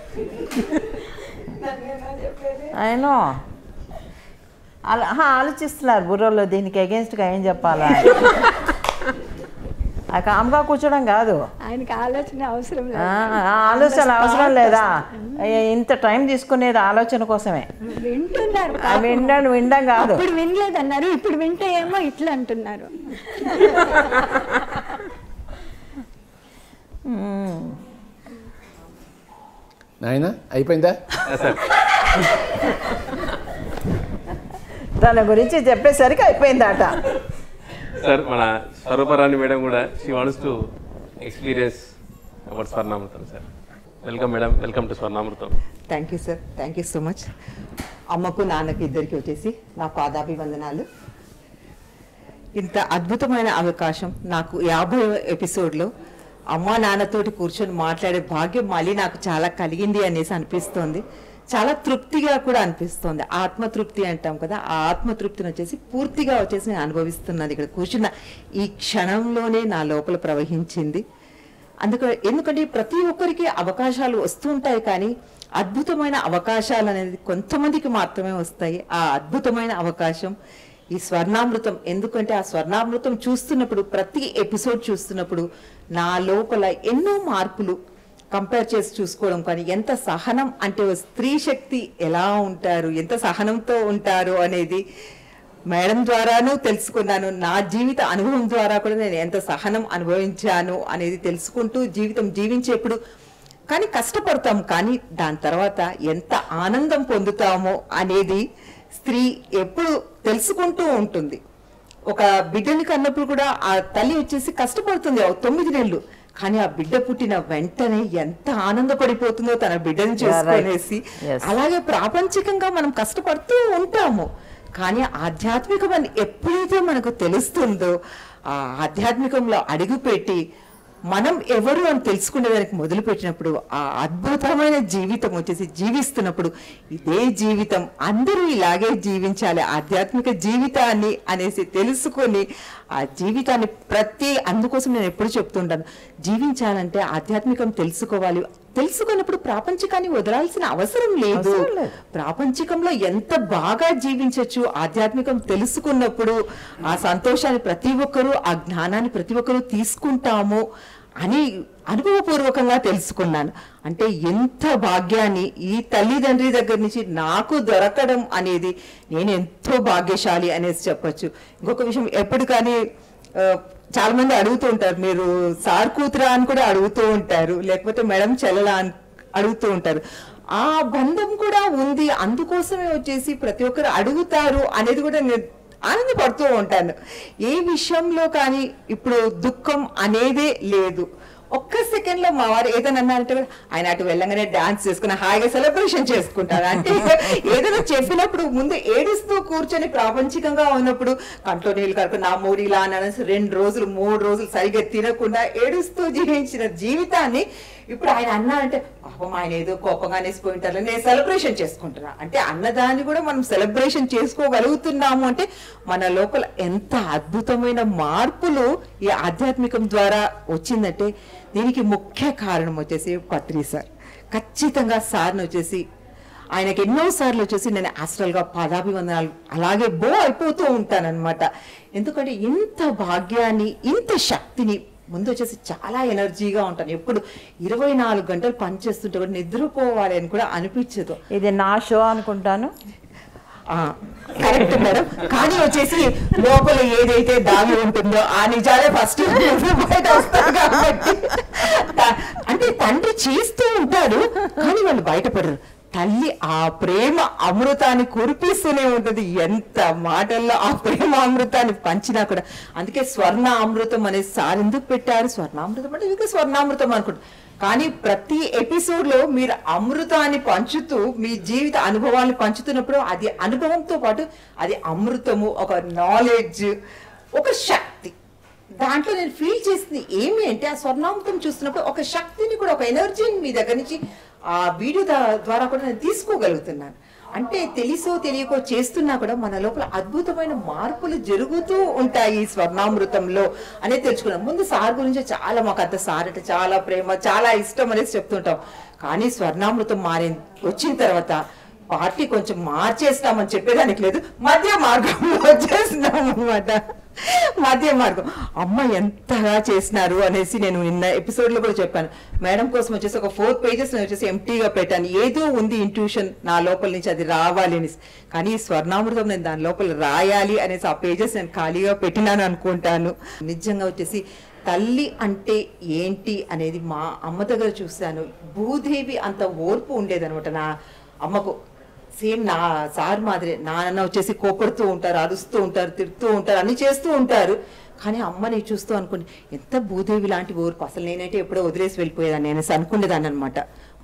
ఆయన అలా ఆలోచిస్తున్నారు బుర్రలో దీనికి అగేన్స్ట్గా ఏం చెప్పాలా. ఆ కామ్గా కూర్చోడం కాదు, ఆయనకి ఆలోచన అవసరం లేదు. ఆలోచన అవసరం లేదా, ఇంత టైం తీసుకునేది ఆలోచన కోసమే. వింటున్నారు, వినడం వినడం కాదు. ఇప్పుడు వినలేదన్నారు, ఇప్పుడు వింటే ఏమో ఇట్లా అంటున్నారు. నాయన అయిపోయిందా? తన గురించి చెప్పేసరికి అయిపోయిందట. సార్ మన స్వరూపరాణి మేడం కూడా she wants to experience about Swarnamrutham. Sir welcome madam, welcome to Swarnamrutham. Thank you sir, thank you so much. అమ్మకు నాన్నకి ఇద్దరికి వచ్చేసి నా పాదాభివందనాలు. ఇంత అద్భుతమైన అవకాశం నాకు యాభై ఎపిసోడ్లో అమ్మ నాన్నతోటి కూర్చొని మాట్లాడే భాగ్యం మళ్ళీ నాకు చాలా కలిగింది అనేసి అనిపిస్తోంది. చాలా తృప్తిగా కూడా అనిపిస్తోంది. ఆత్మతృప్తి అంటాం కదా, ఆ ఆత్మతృప్తిని వచ్చేసి పూర్తిగా వచ్చేసి నేను అనుభవిస్తున్నది ఇక్కడ కూర్చున్న ఈ క్షణంలోనే నా లోపల ప్రవహించింది. అందుకే ఎందుకంటే ప్రతి ఒక్కరికి అవకాశాలు వస్తుంటాయి, కానీ అద్భుతమైన అవకాశాలు అనేది కొంతమందికి మాత్రమే వస్తాయి. ఆ అద్భుతమైన అవకాశం ఈ స్వర్ణామృతం. ఎందుకంటే ఆ స్వర్ణామృతం చూస్తున్నప్పుడు, ప్రతి ఎపిసోడ్ చూస్తున్నప్పుడు నా లోపల ఎన్నో మార్పులు కంపేర్ చేసి చూసుకోవడం. కానీ ఎంత సహనం అంటే స్త్రీ శక్తి ఎలా ఉంటారు, ఎంత సహనంతో ఉంటారు అనేది మేడం ద్వారాను తెలుసుకున్నాను. నా జీవిత అనుభవం ద్వారా కూడా నేను ఎంత సహనం అనుభవించాను అనేది తెలుసుకుంటూ జీవితం జీవించేప్పుడు కానీ కష్టపడతాం, కానీ దాని తర్వాత ఎంత ఆనందం పొందుతామో అనేది స్త్రీ ఎప్పుడు తెలుసుకుంటూ ఉంటుంది. ఒక బిడ్డని కన్నప్పుడు కూడా ఆ తల్లి వచ్చేసి కష్టపడుతుంది తొమ్మిది నెలలు, కానీ ఆ బిడ్డ పుట్టిన వెంటనే ఎంత ఆనందపడిపోతుందో తన బిడ్డని చేసుకునేసి. అలాగే ప్రాపంచికంగా మనం కష్టపడుతూ ఉంటాము, కానీ ఆధ్యాత్మికమని ఎప్పుడైతే మనకు తెలుస్తుందో ఆ ఆధ్యాత్మికంలో అడుగుపెట్టి మనం ఎవరు అని తెలుసుకునేదానికి మొదలు పెట్టినప్పుడు ఆ అద్భుతమైన జీవితం వచ్చేసి జీవిస్తున్నప్పుడు ఇదే జీవితం అందరూ ఇలాగే జీవించాలి ఆధ్యాత్మిక జీవితాన్ని అనేసి తెలుసుకొని ఆ జీవితాన్ని ప్రతి అందుకోసం నేను ఎప్పుడు చెప్తుంటాను, జీవించాలంటే ఆధ్యాత్మికం తెలుసుకోవాలి. తెలుసుకున్నప్పుడు ప్రాపంచికాన్ని వదలాల్సిన అవసరం లేదు. ప్రాపంచికంలో ఎంత బాగా జీవించవచ్చు ఆధ్యాత్మికం తెలుసుకున్నప్పుడు ఆ సంతోషాన్ని ప్రతి ఒక్కరూ, ఆ జ్ఞానాన్ని ప్రతి ఒక్కరూ తీసుకుంటాము అని అనుభవపూర్వకంగా తెలుసుకున్నాను. అంటే ఎంత భాగ్యాన్ని ఈ తల్లిదండ్రి దగ్గర నుంచి నాకు దొరకడం అనేది నేను ఎంతో భాగ్యశాలి అనేసి చెప్పచ్చు. ఇంకొక విషయం, ఎప్పుడు కానీ చాలా మంది అడుగుతూ ఉంటారు, మీరు సార్ కూతురా అని కూడా అడుగుతూ ఉంటారు, లేకపోతే మేడం చెల్లెలా అని అడుగుతూ ఉంటారు. ఆ బంధం కూడా ఉంది, అందుకోసమే వచ్చేసి ప్రతి ఒక్కరు అడుగుతారు అనేది కూడా నేను ఆనందపడుతూ ఉంటాను. ఏ విషయంలో కానీ ఇప్పుడు దుఃఖం అనేదే లేదు. ఒక్క సెకండ్ లో మా వారు ఏదైనా అన్నారంటే కూడా ఆయన అటు వెళ్ళగానే డాన్స్ చేసుకుని హాయిగా సెలబ్రేషన్ చేసుకుంటారు. అంటే ఏదైనా చెప్పినప్పుడు ముందు ఏడుస్తూ కూర్చొని ప్రాపంచికంగా ఉన్నప్పుడు కంట్లో నీళ్ళు కలుపు నా మూడిలా అనేసి రెండు రోజులు మూడు రోజులు సరిగ్గా తినకుండా ఏడుస్తూ జీవించిన జీవితాన్ని ఇప్పుడు ఆయన అన్నారంటే పాపం ఆయన ఏదో కోపంగా అనేసిపోయింటారు, నేను సెలబ్రేషన్ చేసుకుంటున్నా అంటే అన్నదాన్ని కూడా మనం సెలబ్రేషన్ చేసుకోగలుగుతున్నాము అంటే మన లోపల ఎంత అద్భుతమైన మార్పులు ఈ ఆధ్యాత్మికం ద్వారా వచ్చిందంటే దీనికి ముఖ్య కారణం వచ్చేసి పత్రి సార్. ఖచ్చితంగా సార్ని వచ్చేసి ఆయనకి ఎన్నో సార్లు వచ్చేసి నేను ఆస్ట్రల్గా పాదాభివందనాలు అలాగే బో అయిపోతూ ఉంటానన్నమాట. ఎందుకంటే ఇంత భాగ్యాన్ని ఇంత శక్తిని ముందు వచ్చేసి చాలా ఎనర్జీగా ఉంటాను, ఎప్పుడు ఇరవై నాలుగు గంటలు పనిచేస్తుంటే కూడా నిద్రపోవాలి అని కూడా అనిపించదు. ఇది నా షో అనుకుంటాను. Correct madam. కానీ వచ్చేసి లోపల ఏదైతే దాగి ఉంటుందో ఆ నిజాలే ఫస్ట్ బయట వస్తారు కాబట్టి అంటే తండ్రి చేస్తూ ఉంటాడు కానీ వాళ్ళు బయటపడరు. తల్లి ఆ ప్రేమ అమృతాన్ని కురిపిస్తూనే ఉంటుంది. ఎంత మాటల్లో ఆ ప్రేమ అమృతాన్ని పంచినా కూడా. అందుకే స్వర్ణ అమృతం అనేది సార్ ఎందుకు పెట్టారు, స్వర్ణామృతం అంటే ఇంకా స్వర్ణామృతం అనుకుంటారు. కానీ ప్రతి ఎపిసోడ్ లో మీరు అమృతాన్ని పంచుతూ మీ జీవిత అనుభవాన్ని పంచుతున్నప్పుడు అది అనుభవంతో పాటు అది అమృతము, ఒక నాలెడ్జ్, ఒక శక్తి. దాంట్లో నేను ఫీల్ చేసింది ఏమి అంటే ఆ స్వర్ణామృతం చూస్తున్నప్పుడు ఒక శక్తిని కూడా, ఒక ఎనర్జీని మీ దగ్గర నుంచి ఆ వీడియో ద్వారా కూడా నేను తీసుకోగలుగుతున్నాను. అంటే తెలుసో తెలియకో చేస్తున్నా కూడా మన లోపల అద్భుతమైన మార్పులు జరుగుతూ ఉంటాయి ఈ స్వర్ణామృతంలో అనేది తెలుసుకున్నాం. ముందు సార్ గురించి చాలా మాకు అంత సార్ అంటే చాలా ప్రేమ, చాలా ఇష్టం అనేసి చెప్తుంటాం. కానీ స్వర్ణామృతం మారి వచ్చిన తర్వాత పార్టీ కొంచెం మార్చేస్తామని చెప్పేదానికి లేదు, మధ్య మార్గంలో వచ్చేస్తున్నాం అనమాట. మధ్య మార్గం అమ్మ ఎంతగా చేసినారు అనేసి నేను నిన్న ఎపిసోడ్ లో కూడా చెప్పాను. మేడం కోసం వచ్చేసి ఒక ఫోర్ పేజెస్ వచ్చేసి ఎంటీగా పెట్టాను. ఏదో ఉంది ఇంట్యూషన్ నా లోపల నుంచి అది రావాలి అనేసి. కానీ స్వర్ణామృతం నేను దాని లోపల రాయాలి అనేసి ఆ పేజెస్ నేను ఖాళీగా పెట్టినాను అనుకుంటాను. నిజంగా వచ్చేసి తల్లి అంటే ఏంటి అనేది మా అమ్మ దగ్గర చూశాను. భూదేవి అంత ఓర్పు ఉండేదనమాట నా అమ్మకు. సేమ్ నా సార్ మాదిరి నాన్న వచ్చేసి కోపడుతూ ఉంటారు, అరుస్తూ ఉంటారు, తిడుతూ ఉంటారు, అన్ని చేస్తూ ఉంటారు. కానీ అమ్మని చూస్తూ అనుకుని ఎంత భూదేవి లాంటి ఓర్పు, అసలు నేనైతే ఎప్పుడో వదిలేసి వెళ్ళిపోయేదాన్ని అనేసి అనుకునేదాన్ని అనమాట.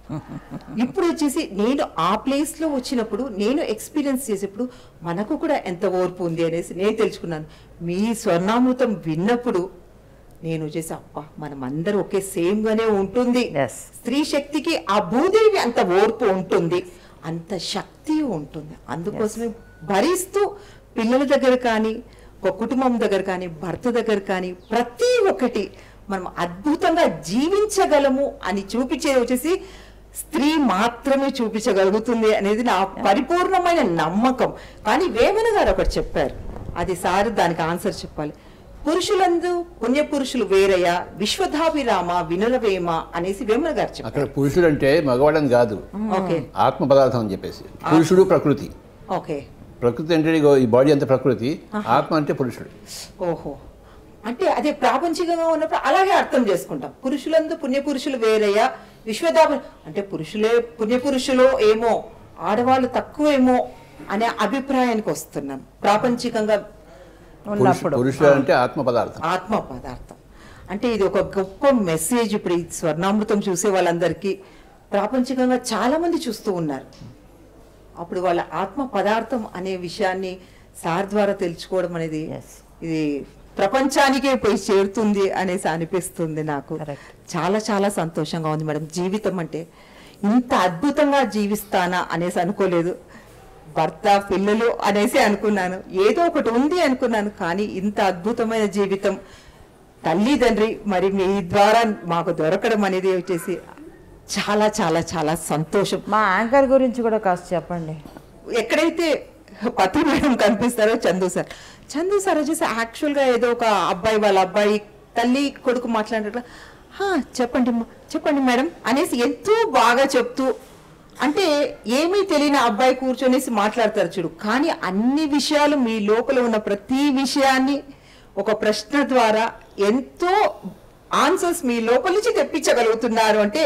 ఇప్పుడు వచ్చేసి నేను ఆ ప్లేస్ లో వచ్చినప్పుడు నేను ఎక్స్పీరియన్స్ చేసేప్పుడు మనకు కూడా ఎంత ఓర్పు ఉంది అనేసి నేను తెలుసుకున్నాను. మీ స్వర్ణామృతం విన్నప్పుడు నేను వచ్చేసి అప్ప మనం అందరూ ఒకే సేమ్ గానే ఉంటుంది. స్త్రీ శక్తికి ఆ భూదేవి అంత ఓర్పు ఉంటుంది, అంత శక్తి ఉంటుంది. అందుకోసమే భరిస్తూ పిల్లల దగ్గర కానీ, ఒక కుటుంబం దగ్గర కానీ, భర్త దగ్గర కానీ ప్రతి ఒక్కటి మనం అద్భుతంగా జీవించగలము అని చూపించేది వచ్చేసి స్త్రీ మాత్రమే చూపించగలుగుతుంది అనేది నా పరిపూర్ణమైన నమ్మకం. కానీ వేమన గారు ఒకటి చెప్పారు, అది సార్ దానికి ఆన్సర్ చెప్పాలి. పురుషులందు పుణ్య పురుషులు వేరయ్య విశ్వధాభిరామ వినురవేమ అనేసి వేమన గారు చెప్పారు. అక్కడ పురుషుడు అంటే మగవాడని కాదు, ఆత్మ పదార్థం అని చెప్పేసి. పురుషుడు ప్రకృతి. ఓకే, ప్రకృతి అంటే ఈ బాడీ అంతా ప్రకృతి, ఆత్మ అంటే పురుషుడు. ఓహో, అంటే అదే ప్రాపంచికంగా ఉన్నప్పుడు అలాగే అర్థం చేసుకుంటాం. పురుషులందు పుణ్య పురుషులు వేరయ్య విశ్వధాభి అంటే పురుషులే పుణ్య పురుషులో ఏమో ఆడవాళ్ళు తక్కువేమో అనే అభిప్రాయానికి వస్తున్నాం ప్రాపంచికంగా ఉన్నప్పుడు. పురుషుడు అంటే ఆత్మ పదార్థం. ఆత్మ పదార్థం అంటే ఇది ఒక గొప్ప మెసేజ్. ఇప్పుడు ఈ స్వర్ణామృతం చూసే వాళ్ళందరికీ ప్రాపంచికంగా చాలా మంది చూస్తూ ఉన్నారు. అప్పుడు వాళ్ళ ఆత్మ పదార్థం అనే విషయాన్ని సార్ ద్వారా తెలుసుకోవడం అనేది ఇది ప్రపంచానికే పోయి చేరుతుంది అనేసి అనిపిస్తుంది నాకు. చాలా చాలా సంతోషంగా ఉంది మేడం. జీవితం అంటే ఇంత అద్భుతంగా జీవిస్తానా అనేసి అనుకోలేదు. భర్త పిల్లలు అనేసి అనుకున్నాను, ఏదో ఒకటి ఉంది అనుకున్నాను. కానీ ఇంత అద్భుతమైన జీవితం తల్లిదండ్రి మరి మీ ద్వారా మాకు దొరకడం అనేది వచ్చేసి చాలా చాలా చాలా సంతోషం. మా యాంకర్ గురించి కూడా కాస్త చెప్పండి. ఎక్కడైతే పత్రి మేడం కనిపిస్తారో చందు సార్, చందు సార్ వచ్చేసి యాక్చువల్గా ఏదో ఒక అబ్బాయి వాళ్ళ అబ్బాయి తల్లి కొడుకు మాట్లాడేట్లా చెప్పండి చెప్పండి మేడం అనేసి ఎంతో బాగా చెప్తూ, అంటే ఏమీ తెలియని అబ్బాయి కూర్చొనేసి మాట్లాడతారు చూడు. కానీ అన్ని విషయాలు మీ లోపల ఉన్న ప్రతి విషయాన్ని ఒక ప్రశ్న ద్వారా ఎంతో ఆన్సర్స్ మీ లోపల నుంచి తెప్పించగలుగుతున్నారు అంటే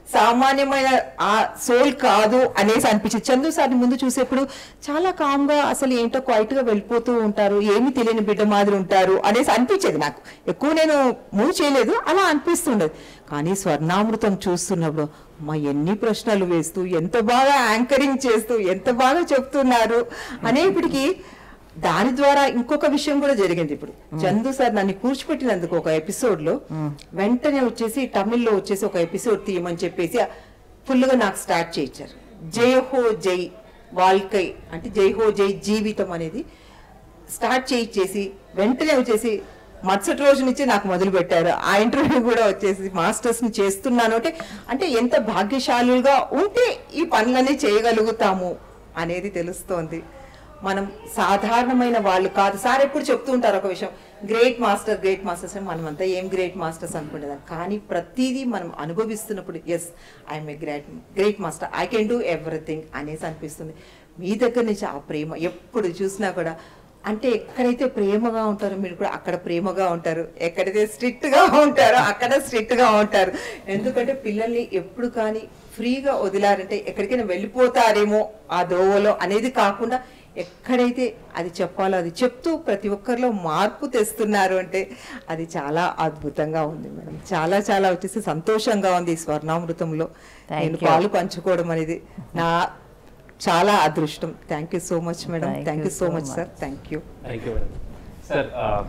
సామాన్యమైన ఆ సోల్ కాదు అనేసి అనిపించింది. చందు సార్ని ముందు చూసేప్పుడు చాలా కామ్గా అసలు ఏంటో క్వైట్గా వెళ్ళిపోతూ ఉంటారు, ఏమి తెలియని బిడ్డ మాదిరి ఉంటారు అనేసి అనిపించేది నాకు. ఎక్కువ నేను మూవ్ చేయలేదు, అలా అనిపిస్తుండేది. కానీ స్వర్ణామృతం చూస్తున్నప్పుడు అమ్మా ఎన్ని ప్రశ్నలు వేస్తూ ఎంత బాగా యాంకరింగ్ చేస్తూ ఎంత బాగా చెప్తున్నారు అనేప్పటికీ దాని ద్వారా ఇంకొక విషయం కూడా జరిగింది. ఇప్పుడు చందు సార్ నన్ను కూర్చిపెట్టినందుకు ఒక ఎపిసోడ్ లో వెంటనే వచ్చేసి తమిళ్లో వచ్చేసి ఒక ఎపిసోడ్ తీయమని చెప్పేసి ఫుల్ గా నాకు స్టార్ట్ చేయించారు. జై హో జై వాల్కై అంటే జై హో జై జీవితం అనేది స్టార్ట్ చేయించేసి వెంటనే వచ్చేసి మరుసటి రోజు నుంచి నాకు మొదలు పెట్టారు. ఆ ఇంటర్వ్యూ కూడా వచ్చేసి మాస్టర్స్ ని చేస్తున్నాను అంటే అంటే ఎంత భాగ్యశాలుగా ఉంటే ఈ పనులన్నీ చేయగలుగుతాము అనేది తెలుస్తోంది. మనం సాధారణమైన వాళ్ళు కాదు. సార్ ఎప్పుడు చెప్తూ ఉంటారు ఒక విషయం, గ్రేట్ మాస్టర్ గ్రేట్ మాస్టర్స్ అని. మనం అంతా ఏం గ్రేట్ మాస్టర్స్ అనుకునేదాన్ని, కానీ ప్రతిదీ మనం అనుభవిస్తున్నప్పుడు yes I'm a great great master, I can do everything అనేసి అనిపిస్తుంది. మీ దగ్గర నుంచి ఆ ప్రేమ ఎప్పుడు చూసినా కూడా అంటే ఎక్కడైతే ప్రేమగా ఉంటారో మీరు కూడా అక్కడ ప్రేమగా ఉంటారు, ఎక్కడైతే స్ట్రిక్ట్గా ఉంటారో అక్కడ స్ట్రిక్ట్గా ఉంటారు. ఎందుకంటే పిల్లల్ని ఎప్పుడు కానీ ఫ్రీగా వదిలారంటే ఎక్కడికైనా వెళ్ళిపోతారేమో ఆ దోవలో అనేది కాకుండా ఎక్కడైతే అది చెప్పాలో అది చెప్తూ ప్రతి ఒక్కరిలో మార్పు తెస్తున్నారు అంటే అది చాలా అద్భుతంగా ఉంది మేడం. చాలా చాలా వచ్చేసి సంతోషంగా ఉంది ఈ స్వర్ణామృతంలో నేను పాలు పంచుకోవడం అనేది నా చాలా అదృష్టం. Thank you so much madam. Thank you so much sir. Thank you thank you madam. Sir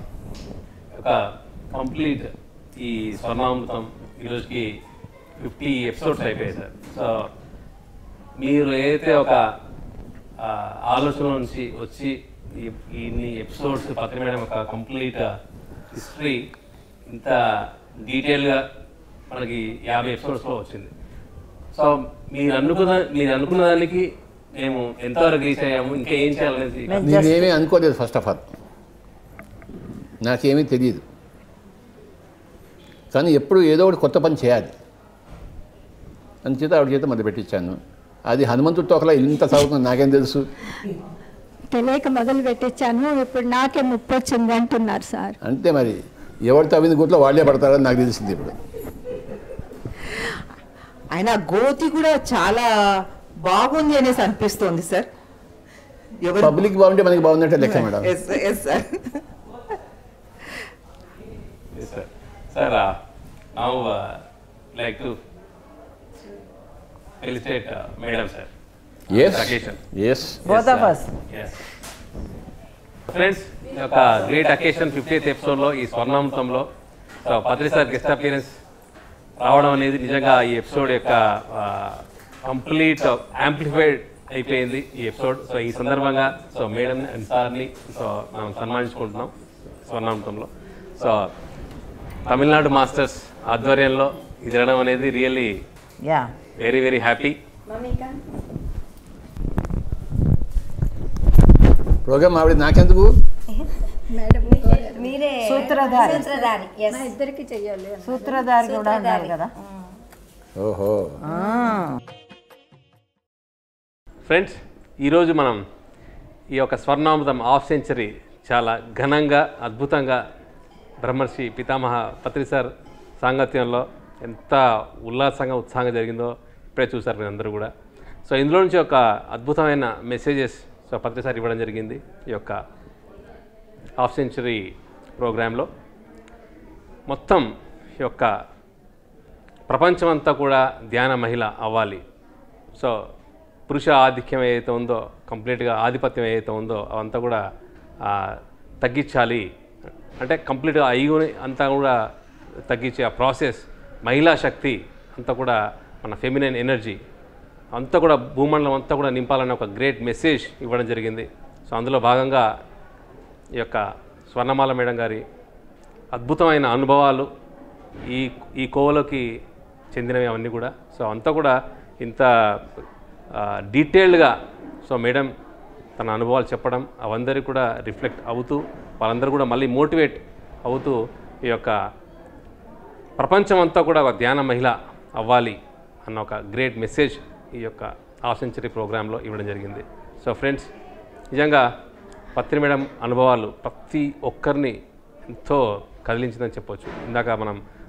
ఒక కంప్లీట్ ఈ స్వర్ణామృతం ఈరోజుకి ఫిఫ్టీ ఎపిసోడ్స్ అయిపోయాయి సార్. సో మీరు ఏదైతే ఒక ఆలోచన నుంచి వచ్చి ఇన్ని ఎపిసోడ్స్ పక్కన మేడం ఒక కంప్లీట్ హిస్టరీ ఇంత డీటెయిల్గా మనకి యాభై ఎపిసోడ్స్లో వచ్చింది. సో మీరు అనుకున్న మీరు అనుకున్న దానికి మేము ఎంతవరకు రీచ్ అయ్యాము, ఇంకా ఏం చేయాలనేది నేనేమీ అనుకోలేదు. ఫస్ట్ ఆఫ్ ఆల్ నాకేమీ తెలియదు, కానీ ఎప్పుడు ఏదో ఒకటి కొత్త పని చేయాలి అని చేత ఆవిడ చేత మొదలు పెట్టించాను. అది హనుమంతుడితో ఒకలా ఇంత చదువుతుంది నాకేం తెలుసు, తెలియక మొదలు పెట్టించాను. ఇప్పుడు నాకే ముప్పు వచ్చింది అంటున్నారు సార్. అంతే మరి, ఎవరు తవ్వింది గుట్లో వాళ్ళే పడతారని నాకు తెలిసింది ఇప్పుడు. ఆయన గోతి కూడా చాలా బాగుంది అనేసి అనిపిస్తోంది సార్. పబ్లిక్ బాగుంటే మనకి బాగుందంటే లెక్క madam. Sir now like to felicitate uh, madam sir. Yes. Occasion. Yes. Both of us. Yes. Friends, ఒక గ్రేట్ అకేషన్ ఫిఫ్టీయత్ ఎపిసోడ్లో ఈ స్వర్ణామృతంలో so Patri sir guest appearance రావడం అనేది నిజంగా ఈ ఎపిసోడ్ యొక్క కంప్లీట్ యాంప్లిఫైడ్ అయిపోయింది ఈ ఎపిసోడ్. సో ఈ సందర్భంగా సో మేడం అండ్ సార్ని సో మనం సన్మానించుకుంటున్నాం స్వర్ణామృతంలో. సో తమిళనాడు మాస్టర్స్ ఆధ్వర్యంలో ఇది జరగడం అనేది really yeah very very happy. Program ఆవిడ నాకెందుకు మీరే సూత్రధారి. సూత్రధారి. Yes. మా ఇద్దరికి చెయ్యాలి. సూత్రధారి కూడా అన్నారు కదా. ఓహో. ఫ్రెండ్స్, ఈరోజు మనం ఈ యొక్క స్వర్ణామృతం హాఫ్ సెంచరీ చాలా ఘనంగా అద్భుతంగా బ్రహ్మర్షి పితామహ పత్రి సార్ సాంగత్యంలో ఎంత ఉల్లాసంగా ఉత్సాహంగా జరిగిందో ఇప్పుడే చూసారు మీరు అందరూ కూడా. సో ఇందులో నుంచి ఒక అద్భుతమైన మెసేజెస్ సో పత్రి సార్ ఇవ్వడం జరిగింది ఈ యొక్క హాఫ్ సెంచరీ ప్రోగ్రాంలో. మొత్తం ఈ యొక్క ప్రపంచమంతా కూడా ధ్యాన మహిళ అవ్వాలి. సో పురుష ఆధిక్యం ఏదైతే ఉందో, కంప్లీట్గా ఆధిపత్యం ఏదైతే ఉందో అవంతా కూడా తగ్గించాలి. అంటే కంప్లీట్గా ఐగుని అంతా కూడా తగ్గించే ఆ ప్రాసెస్, మహిళా శక్తి అంతా కూడా మన ఫెమినైన్ ఎనర్జీ అంతా కూడా భూమండలం అంతా కూడా నింపాలనే ఒక గ్రేట్ మెసేజ్ ఇవ్వడం జరిగింది. సో అందులో భాగంగా ఈ యొక్క స్వర్ణమాల మేడం గారి అద్భుతమైన అనుభవాలు ఈ ఈ కోవలోకి చెందినవి అవన్నీ కూడా. సో అంతా కూడా ఇంత డీటెయిల్డ్గా సో మేడం తన అనుభవాలు చెప్పడం అవందరికీ కూడా రిఫ్లెక్ట్ అవుతూ వాళ్ళందరూ కూడా మళ్ళీ మోటివేట్ అవుతూ ఈ యొక్క ప్రపంచం అంతా కూడా ఒక ధ్యాన మహిళ అవ్వాలి అన్న ఒక గ్రేట్ మెసేజ్ ఈ యొక్క హాఫ్ సెంచరీ ప్రోగ్రాంలో ఇవ్వడం జరిగింది. సో ఫ్రెండ్స్, నిజంగా పత్రి మేడం అనుభవాలు ప్రతి ఒక్కరిని ఎంతో కదిలించిందని చెప్పవచ్చు. ఇందాక మనం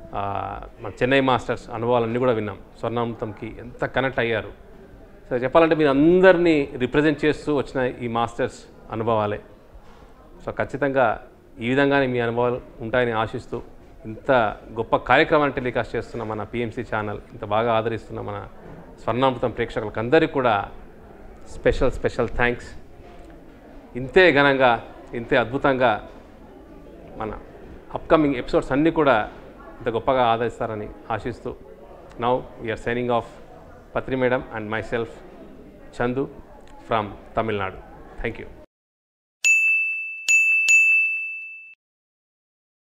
మన చెన్నై మాస్టర్స్ అనుభవాలన్నీ కూడా విన్నాం. స్వర్ణామృతంకి ఎంత కనెక్ట్ అయ్యారు. సో చెప్పాలంటే మీరు అందరినీ రిప్రజెంట్ చేస్తూ వచ్చిన ఈ మాస్టర్స్ అనుభవాలే. సో ఖచ్చితంగా ఈ విధంగానే మీ అనుభవాలు ఉంటాయని ఆశిస్తూ ఇంత గొప్ప కార్యక్రమాన్ని టెలికాస్ట్ చేస్తున్న మన పిఎంసి ఛానల్, ఇంత బాగా ఆదరిస్తున్న మన స్వర్ణామృతం ప్రేక్షకులకు అందరికీ కూడా స్పెషల్ స్పెషల్ థ్యాంక్స్. ఇంతే ఘనంగా ఇంతే అద్భుతంగా మన అప్కమింగ్ ఎపిసోడ్స్ అన్నీ కూడా ఇంత గొప్పగా ఆదరిస్తారని ఆశిస్తూ now we're signing off Patri madam and myself Chandu from Tamil Nadu. Thank you.